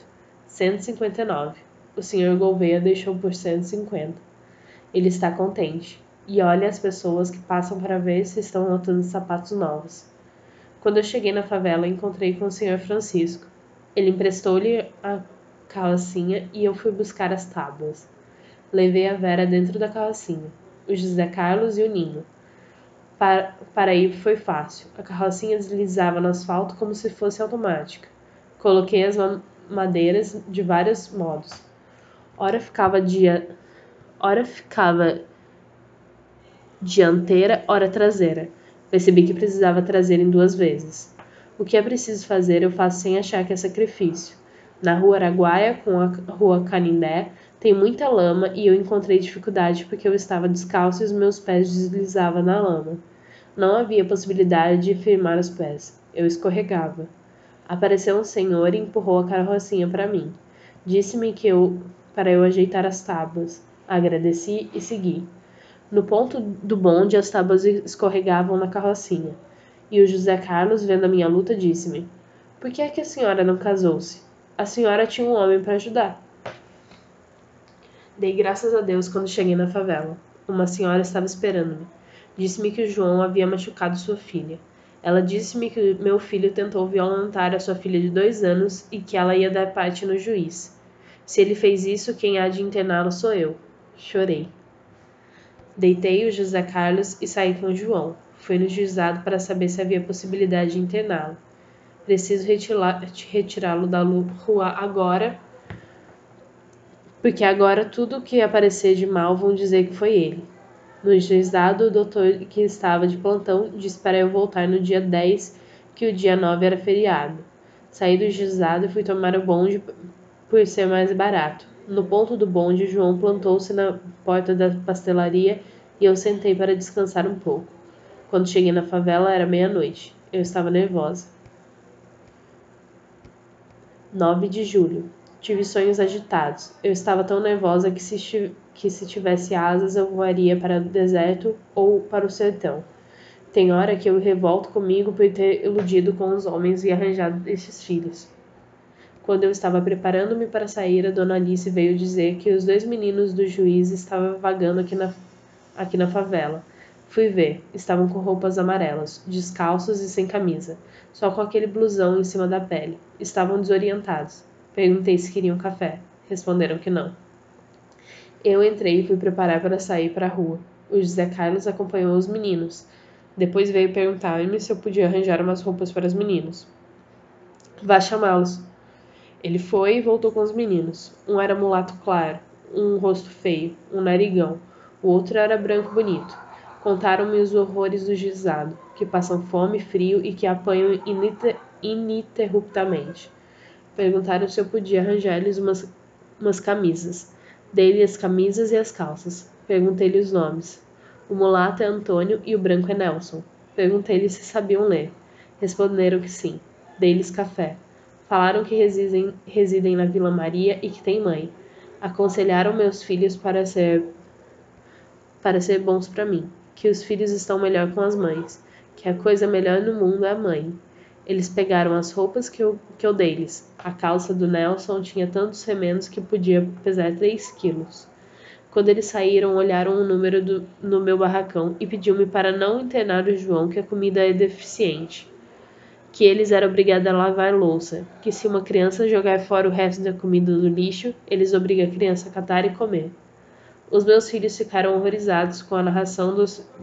159. O Sr. Gouveia deixou por 150. Ele está contente. E olha as pessoas que passam para ver se estão notando sapatos novos. Quando eu cheguei na favela, encontrei com o Sr. Francisco. Ele emprestou-lhe a carrocinha e eu fui buscar as tábuas. Levei a Vera dentro da carrocinha, o José Carlos e o Ninho. Para ir foi fácil. A carrocinha deslizava no asfalto como se fosse automática. Coloquei as madeiras de vários modos. Ora ficava dianteira, ora traseira. Percebi que precisava trazer em 2 vezes. O que é preciso fazer eu faço sem achar que é sacrifício. Na rua Araguaia com a rua Canindé tem muita lama e eu encontrei dificuldade porque eu estava descalço e os meus pés deslizavam na lama. Não havia possibilidade de firmar os pés. Eu escorregava. Apareceu um senhor e empurrou a carrocinha para mim. Disse-me para eu ajeitar as tábuas. Agradeci e segui. No ponto do bonde, as tábuas escorregavam na carrocinha. E o José Carlos, vendo a minha luta, disse-me: Por que é que a senhora não casou-se? A senhora tinha um homem para ajudar. Dei graças a Deus quando cheguei na favela. Uma senhora estava esperando-me. Disse-me que o João havia machucado sua filha. Ela disse-me que meu filho tentou violentar a sua filha de 2 anos e que ela ia dar parte no juiz. Se ele fez isso, quem há de interná-lo sou eu. Chorei. Deitei o José Carlos e saí com o João. Fui no juizado para saber se havia possibilidade de interná-lo. Preciso retirá-lo da rua agora, porque agora tudo o que aparecer de mal vão dizer que foi ele. No juizado, o doutor que estava de plantão disse para eu voltar no dia 10, que o dia 9 era feriado. Saí do juizado e fui tomar o bonde por ser mais barato. No ponto do bonde, João plantou-se na porta da pastelaria e eu sentei para descansar um pouco. Quando cheguei na favela, era meia-noite. Eu estava nervosa. 9 de julho. Tive sonhos agitados. Eu estava tão nervosa que se tivesse asas eu voaria para o deserto ou para o sertão. Tem hora que eu revolto comigo por ter iludido com os homens e arranjado estes filhos. Quando eu estava preparando-me para sair, a dona Alice veio dizer que os 2 meninos do juiz estavam vagando aqui na favela. Fui ver. Estavam com roupas amarelas, descalços e sem camisa, só com aquele blusão em cima da pele. Estavam desorientados. Perguntei se queriam café. Responderam que não. Eu entrei e fui preparar para sair para a rua. O José Carlos acompanhou os meninos. Depois veio perguntar-me se eu podia arranjar umas roupas para os meninos. Vá chamá-los. Ele foi e voltou com os meninos. Um era mulato claro, um rosto feio, um narigão. O outro era branco bonito. Contaram-me os horrores do juizado, que passam fome, frio e que apanham ininterruptamente. Perguntaram se eu podia arranjar-lhes umas camisas. Dei-lhe as camisas e as calças. Perguntei-lhe os nomes. O mulato é Antônio e o branco é Nelson. Perguntei-lhes se sabiam ler. Responderam que sim. Dei-lhes café. Falaram que residem na Vila Maria e que têm mãe. Aconselharam meus filhos para ser bons para mim, que os filhos estão melhor com as mães, que a coisa melhor no mundo é a mãe. Eles pegaram as roupas que eu dei-lhes. A calça do Nelson tinha tantos remendos que podia pesar 3 quilos. Quando eles saíram, olharam o número no meu barracão e pediu-me para não internar o João, que a comida é deficiente, que eles eram obrigados a lavar louça, que se uma criança jogar fora o resto da comida no lixo, eles obrigam a criança a catar e comer. Os meus filhos ficaram horrorizados com a narração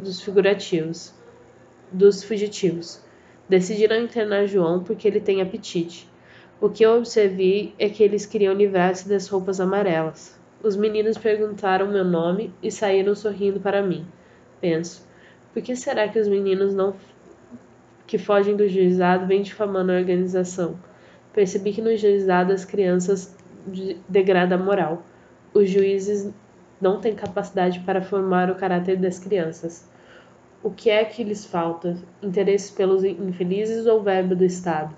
dos fugitivos. Decidiram internar João porque ele tem apetite. O que eu observei é que eles queriam livrar-se das roupas amarelas. Os meninos perguntaram meu nome e saíram sorrindo para mim. Penso, por que será que os meninos que fogem do juizado vêm difamando a organização? Percebi que no juizado as crianças degradam a moral. Os juízes não têm capacidade para formar o caráter das crianças. O que é que lhes falta? Interesse pelos infelizes ou verba do Estado?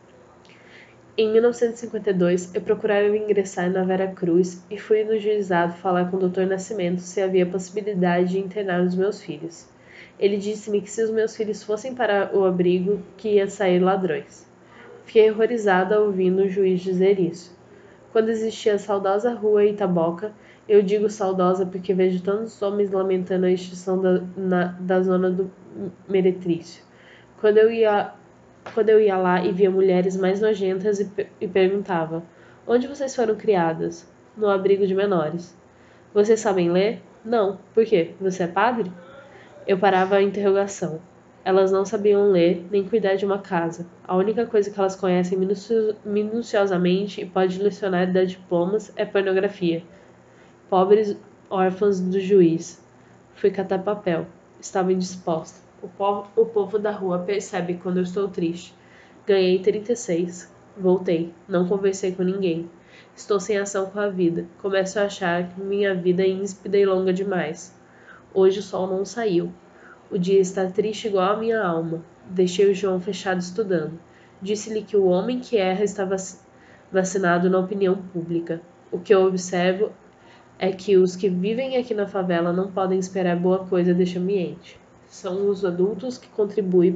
Em 1952, eu procurava ingressar na Vera Cruz e fui no juizado falar com o Dr. Nascimento se havia possibilidade de internar os meus filhos. Ele disse-me que se os meus filhos fossem para o abrigo, que ia sair ladrões. Fiquei horrorizada ouvindo o juiz dizer isso. Quando existia a saudosa rua Itaboca, eu digo saudosa porque vejo tantos homens lamentando a extinção da zona do Meretrício. Quando eu ia lá e via mulheres mais nojentas e perguntava: onde vocês foram criadas? No abrigo de menores. Vocês sabem ler? Não. Por quê? Você é padre? Eu parava a interrogação. Elas não sabiam ler nem cuidar de uma casa. A única coisa que elas conhecem minuciosamente e pode lecionar e dar diplomas é pornografia. Pobres órfãos do juiz. Fui catar papel. Estava indisposta. O povo da rua percebe quando eu estou triste. Ganhei 36. Voltei. Não conversei com ninguém. Estou sem ação com a vida. Começo a achar que minha vida é insípida e longa demais. Hoje o sol não saiu. O dia está triste igual a minha alma. Deixei o João fechado estudando. Disse-lhe que o homem que erra está vacinado na opinião pública. O que eu observo é que os que vivem aqui na favela não podem esperar boa coisa deste ambiente. São os adultos que contribuem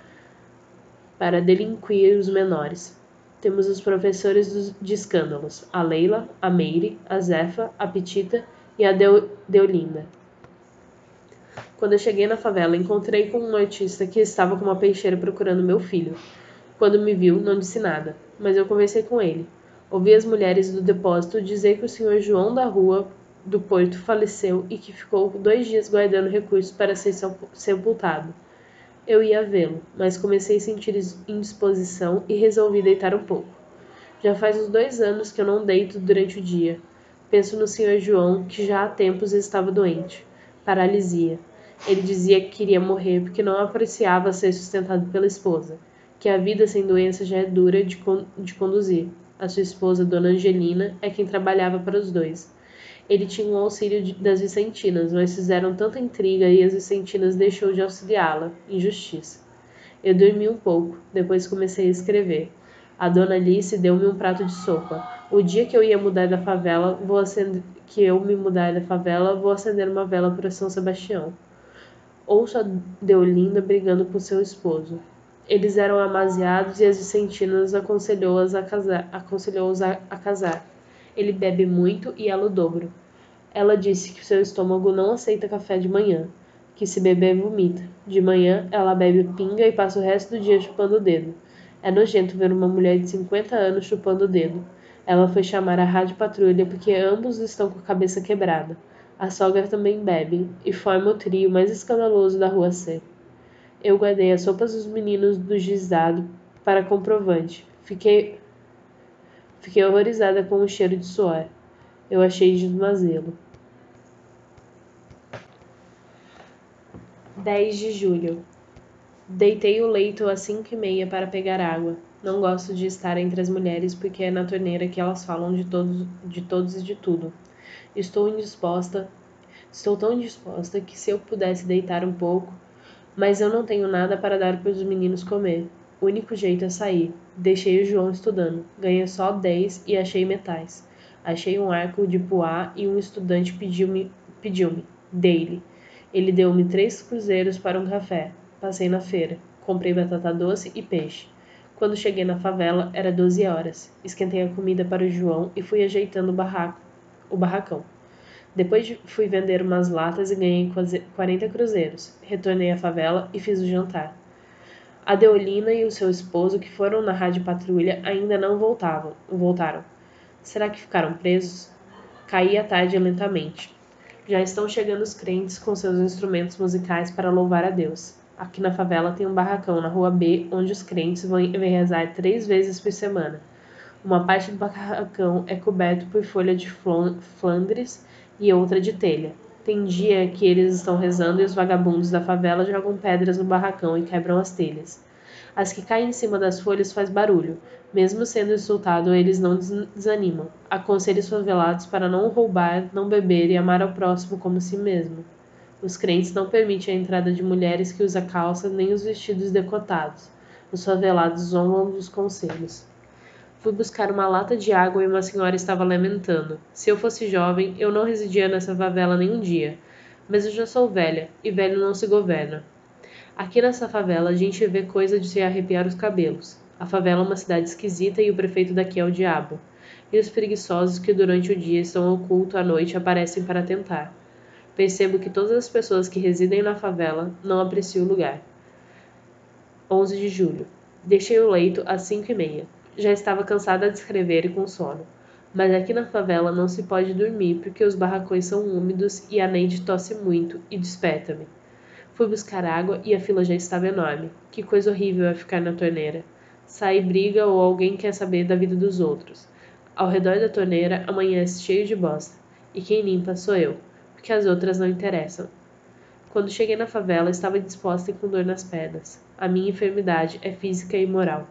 para delinquir os menores. Temos os professores de escândalos, a Leila, a Meire, a Zefa, a Petita e a Deolinda. Quando eu cheguei na favela, encontrei com um artista que estava com uma peixeira procurando meu filho. Quando me viu, não disse nada, mas eu conversei com ele. Ouvi as mulheres do depósito dizer que o senhor João da Rua do Porto faleceu e que ficou 2 dias guardando recursos para ser sepultado. Eu ia vê-lo, mas comecei a sentir indisposição e resolvi deitar um pouco. Já faz uns 2 anos que eu não deito durante o dia. Penso no senhor João, que já há tempos estava doente. Paralisia. Ele dizia que queria morrer porque não apreciava ser sustentado pela esposa, que a vida sem doença já é dura de conduzir. A sua esposa, Dona Angelina, é quem trabalhava para os dois. Ele tinha um auxílio das Vicentinas, mas fizeram tanta intriga e as Vicentinas deixou de auxiliá-la. Injustiça. Eu dormi um pouco, depois comecei a escrever. A Dona Alice deu-me um prato de sopa. O dia que eu ia mudar da favela, vou acender uma vela para São Sebastião. Ouço a Deolinda brigando com seu esposo. Eles eram amaziados e as Vicentinas aconselhou-os a casar. Ele bebe muito e ela o dobro. Ela disse que seu estômago não aceita café de manhã, que se beber vomita. De manhã, ela bebe pinga e passa o resto do dia chupando o dedo. É nojento ver uma mulher de 50 anos chupando o dedo. Ela foi chamar a rádio patrulha porque ambos estão com a cabeça quebrada. A sogra também bebe e forma o trio mais escandaloso da rua C. Eu guardei as roupas dos meninos do juizado para comprovante. Fiquei horrorizada com o cheiro de suor. Eu achei desmazelo. 10 de julho. Deitei o leito às 5h30 para pegar água. Não gosto de estar entre as mulheres porque é na torneira que elas falam de todos e de tudo. Estou indisposta, estou tão indisposta que se eu pudesse deitar um pouco, mas eu não tenho nada para dar para os meninos comer. O único jeito é sair. Deixei o João estudando. Ganhei só 10 e achei metais. Achei um arco de poá e um estudante pediu-me. Dei-lhe. Ele deu-me 3 cruzeiros para um café. Passei na feira. Comprei batata doce e peixe. Quando cheguei na favela, era 12 horas. Esquentei a comida para o João e fui ajeitando o barracão. Depois fui vender umas latas e ganhei 40 cruzeiros. Retornei à favela e fiz o jantar. A Deolina e o seu esposo, que foram na rádio patrulha, ainda não voltaram. Será que ficaram presos? Caí à tarde lentamente. Já estão chegando os crentes com seus instrumentos musicais para louvar a Deus. Aqui na favela tem um barracão na rua B, onde os crentes vêm rezar 3 vezes por semana. Uma parte do barracão é coberto por folha de Flandres e outra de telha. Tem dia que eles estão rezando e os vagabundos da favela jogam pedras no barracão e quebram as telhas. As que caem em cima das folhas faz barulho. Mesmo sendo insultado, eles não desanimam. Aconselho os favelados para não roubar, não beber e amar ao próximo como si mesmo. Os crentes não permitem a entrada de mulheres que usam calças nem os vestidos decotados. Os favelados zombam dos conselhos. Fui buscar uma lata de água e uma senhora estava lamentando. Se eu fosse jovem, eu não residia nessa favela nem um dia. Mas eu já sou velha, e velho não se governa. Aqui nessa favela a gente vê coisa de se arrepiar os cabelos. A favela é uma cidade esquisita e o prefeito daqui é o diabo. E os preguiçosos que durante o dia estão ocultos à noite aparecem para tentar. Percebo que todas as pessoas que residem na favela não apreciam o lugar. 11 de julho. Deixei o leito às 5h30. Já estava cansada de escrever e com sono. Mas aqui na favela não se pode dormir porque os barracões são úmidos e a Neide tosse muito e desperta-me. Fui buscar água e a fila já estava enorme. Que coisa horrível é ficar na torneira. Sai briga ou alguém quer saber da vida dos outros. Ao redor da torneira amanhece cheio de bosta. E quem limpa sou eu, porque as outras não interessam. Quando cheguei na favela, estava disposta e com dor nas pernas. A minha enfermidade é física e moral.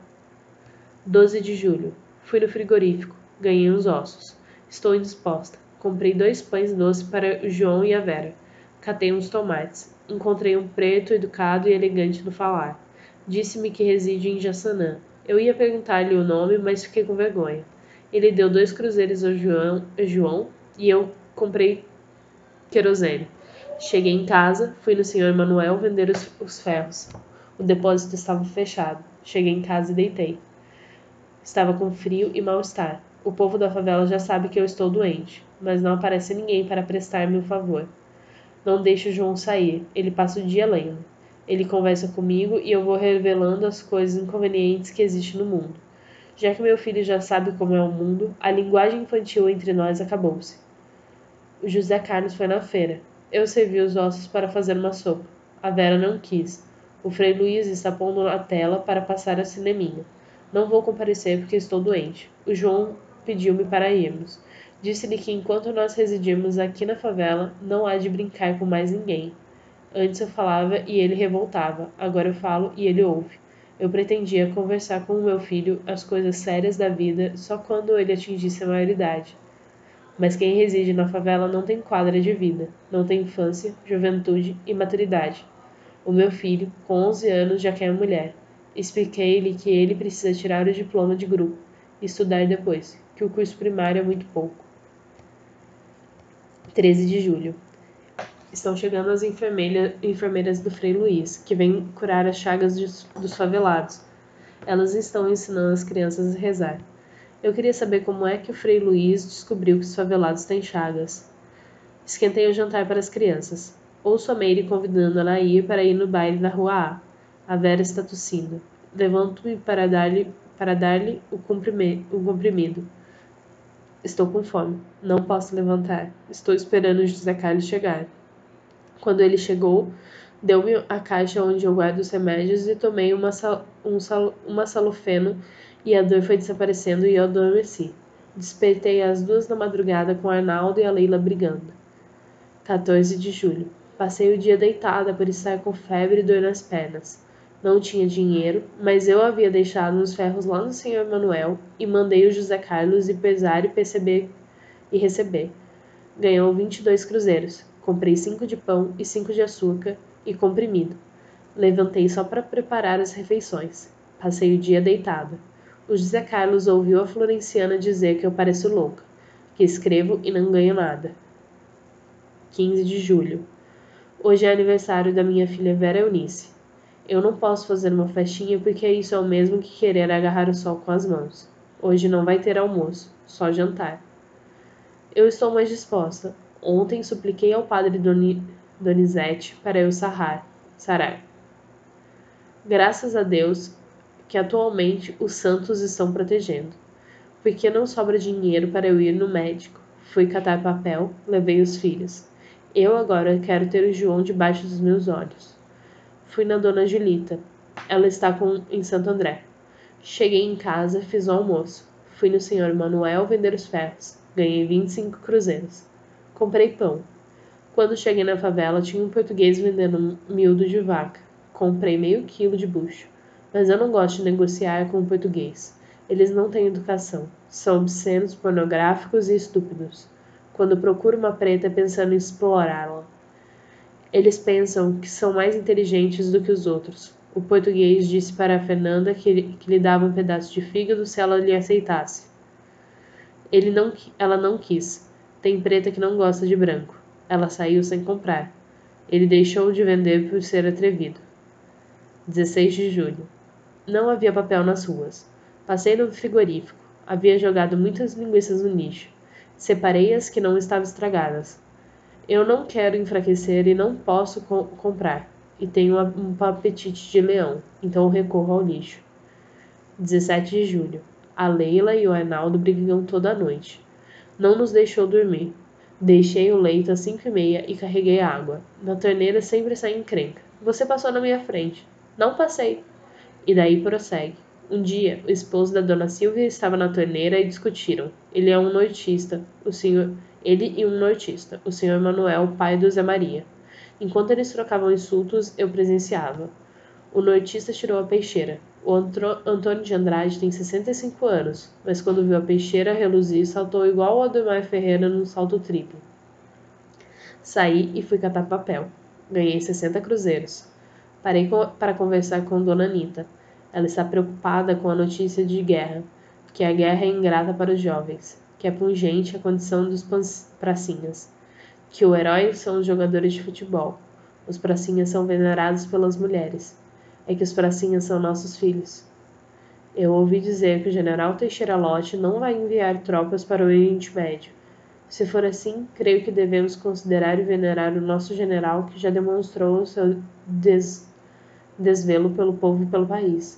12 de julho. Fui no frigorífico. Ganhei uns ossos. Estou indisposta. Comprei 2 pães doces para o João e a Vera. Catei uns tomates. Encontrei um preto educado e elegante no falar. Disse-me que reside em Jaçanã. Eu ia perguntar-lhe o nome, mas fiquei com vergonha. Ele deu 2 cruzeiros ao João e eu comprei querosene. Cheguei em casa, fui no Sr. Manuel vender os ferros. O depósito estava fechado. Cheguei em casa e deitei. Estava com frio e mal-estar. O povo da favela já sabe que eu estou doente, mas não aparece ninguém para prestar-me um favor. Não deixo o João sair, ele passa o dia lendo. Ele conversa comigo e eu vou revelando as coisas inconvenientes que existem no mundo. Já que meu filho já sabe como é o mundo, a linguagem infantil entre nós acabou-se. O José Carlos foi na feira. Eu servi os ossos para fazer uma sopa. A Vera não quis. O Frei Luiz está pondo a tela para passar a cineminha. Não vou comparecer porque estou doente. O João pediu-me para irmos. Disse-lhe que enquanto nós residirmos aqui na favela, não há de brincar com mais ninguém. Antes eu falava e ele revoltava. Agora eu falo e ele ouve. Eu pretendia conversar com o meu filho as coisas sérias da vida só quando ele atingisse a maioridade. Mas quem reside na favela não tem quadra de vida, não tem infância, juventude e maturidade. O meu filho, com 11 anos, já quer mulher. Expliquei-lhe que ele precisa tirar o diploma de grupo e estudar depois, que o curso primário é muito pouco. 13 de julho. Estão chegando as enfermeiras do Frei Luiz, que vêm curar as chagas dos favelados. Elas estão ensinando as crianças a rezar. Eu queria saber como é que o Frei Luiz descobriu que os favelados têm chagas. Esquentei o jantar para as crianças. Ouço a Meire convidando-a a ir para ir no baile da rua A. A Vera está tossindo. Levanto-me para dar-lhe o comprimido. Estou com fome. Não posso levantar. Estou esperando o José Carlos chegar. Quando ele chegou, deu-me a caixa onde eu guardo os remédios e tomei uma salufeno e a dor foi desaparecendo e eu adormeci. Despertei às 2 da madrugada com Arnaldo e a Leila brigando. 14 de julho. Passei o dia deitada por estar com febre e dor nas pernas. Não tinha dinheiro, mas eu havia deixado uns ferros lá no Sr. Manuel e mandei o José Carlos ir pesar e receber. ganhou 22 cruzeiros. Comprei 5 de pão e 5 de açúcar e comprimido. Levantei só para preparar as refeições. Passei o dia deitada. O José Carlos ouviu a Florenciana dizer que eu pareço louca, que escrevo e não ganho nada. 15 de julho. Hoje é aniversário da minha filha Vera Eunice. Eu não posso fazer uma festinha porque isso é o mesmo que querer agarrar o sol com as mãos. Hoje não vai ter almoço, só jantar. Eu estou mais disposta. Ontem supliquei ao padre Donizete para eu sarar. Graças a Deus que atualmente os santos estão protegendo. Porque não sobra dinheiro para eu ir no médico. Fui catar papel, levei os filhos. Eu agora quero ter o João debaixo dos meus olhos. Fui na dona Julita. Ela está em Santo André. Cheguei em casa, fiz o almoço. Fui no senhor Manuel vender os ferros. Ganhei 25 cruzeiros. Comprei pão. Quando cheguei na favela, tinha um português vendendo miúdo de vaca. Comprei meio quilo de bucho. Mas eu não gosto de negociar com o português. Eles não têm educação. São obscenos, pornográficos e estúpidos. Quando procuro uma preta pensando em explorá-la. Eles pensam que são mais inteligentes do que os outros. O português disse para a Fernanda que lhe dava um pedaço de fígado se ela lhe aceitasse. Ela não quis. Tem preta que não gosta de branco. Ela saiu sem comprar. Ele deixou de vender por ser atrevido. 16 de julho. Não havia papel nas ruas. Passei no frigorífico. Havia jogado muitas linguiças no lixo. Separei as que não estavam estragadas. Eu não quero enfraquecer e não posso comprar. E tenho um apetite de leão, então recorro ao lixo. 17 de julho. A Leila e o Arnaldo brigam toda a noite. Não nos deixou dormir. Deixei o leito às 5h30 e carreguei a água. Na torneira sempre sai encrenca. Você passou na minha frente. Não passei. E daí prossegue. Um dia, o esposo da dona Silvia estava na torneira e discutiram. Ele e um nortista, o senhor Manuel, pai do Zé Maria. Enquanto eles trocavam insultos, eu presenciava. O nortista tirou a peixeira. O Antônio de Andrade tem 65 anos, mas quando viu a peixeira reluzir, saltou igual o Ademar Ferreira num salto triplo. Saí e fui catar papel. Ganhei 60 cruzeiros. Parei para conversar com Dona Anita. Ela está preocupada com a notícia de guerra, que a guerra é ingrata para os jovens, que é pungente a condição dos pracinhas, que o herói são os jogadores de futebol, os pracinhas são venerados pelas mulheres, é que os pracinhas são nossos filhos. Eu ouvi dizer que o general Teixeira Lott não vai enviar tropas para o Oriente Médio. Se for assim, creio que devemos considerar e venerar o nosso general que já demonstrou o seu desvelo pelo povo e pelo país.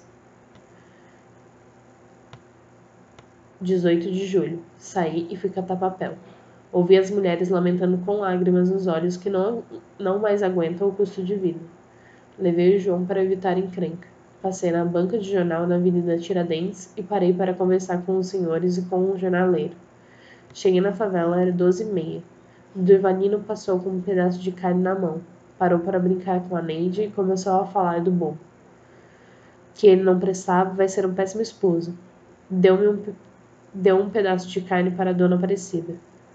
18 de julho. Saí e fui catar papel. Ouvi as mulheres lamentando com lágrimas nos olhos que não mais aguentam o custo de vida. Levei o João para evitar encrenca. Passei na banca de jornal na Avenida Tiradentes e parei para conversar com os senhores e com um jornaleiro. Cheguei na favela, era 12h30. O Durvalino passou com um pedaço de carne na mão. Parou para brincar com a Neide e começou a falar do bobo. Que ele não prestava, vai ser um péssimo esposo. Deu um pedaço de carne para a dona Aparecida.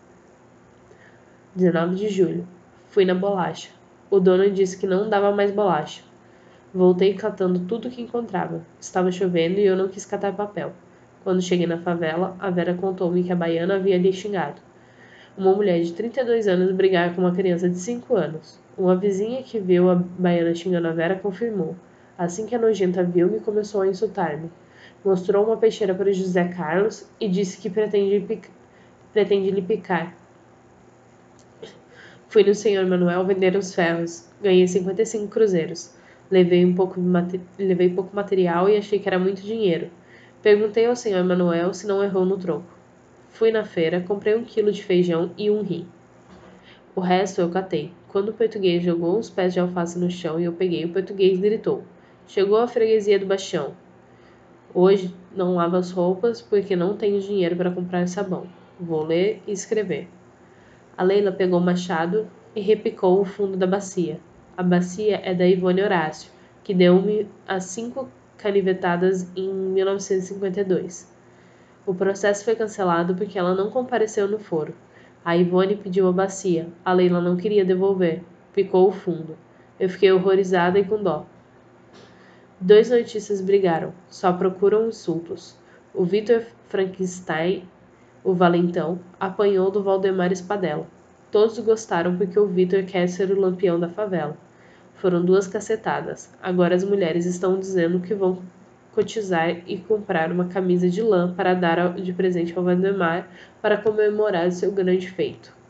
19 de julho. Fui na bolacha. O dono disse que não dava mais bolacha. Voltei catando tudo que encontrava. Estava chovendo e eu não quis catar papel. Quando cheguei na favela, a Vera contou-me que a baiana havia lhe xingado. Uma mulher de 32 anos brigar com uma criança de 5 anos. Uma vizinha que viu a baiana xingando a Vera confirmou. Assim que a nojenta viu-me, começou a insultar-me. Mostrou uma peixeira para José Carlos e disse que pretende lhe picar. Fui no senhor Manuel vender os ferros. Ganhei 55 cruzeiros. Levei pouco material e achei que era muito dinheiro. Perguntei ao senhor Manuel se não errou no troco. Fui na feira, comprei 1 quilo de feijão e 1 rim. O resto eu catei. Quando o português jogou uns pés de alface no chão e eu peguei, o português gritou. Chegou a freguesia do Baixão. Hoje não lavo as roupas porque não tenho dinheiro para comprar sabão. Vou ler e escrever. A Leila pegou o machado e repicou o fundo da bacia. A bacia é da Ivone Horácio, que deu-me as 5 canivetadas em 1952. O processo foi cancelado porque ela não compareceu no foro. A Ivone pediu a bacia. A Leila não queria devolver. Ficou o fundo. Eu fiquei horrorizada e com dó. Dois noitistas brigaram. Só procuram insultos. O Victor Frankenstein, o valentão, apanhou do Valdemar Espadella. Todos gostaram porque o Victor quer ser o lampião da favela. Foram 2 cacetadas. Agora as mulheres estão dizendo que vão cotizar e comprar uma camisa de lã para dar de presente ao Valdemar para comemorar seu grande feito.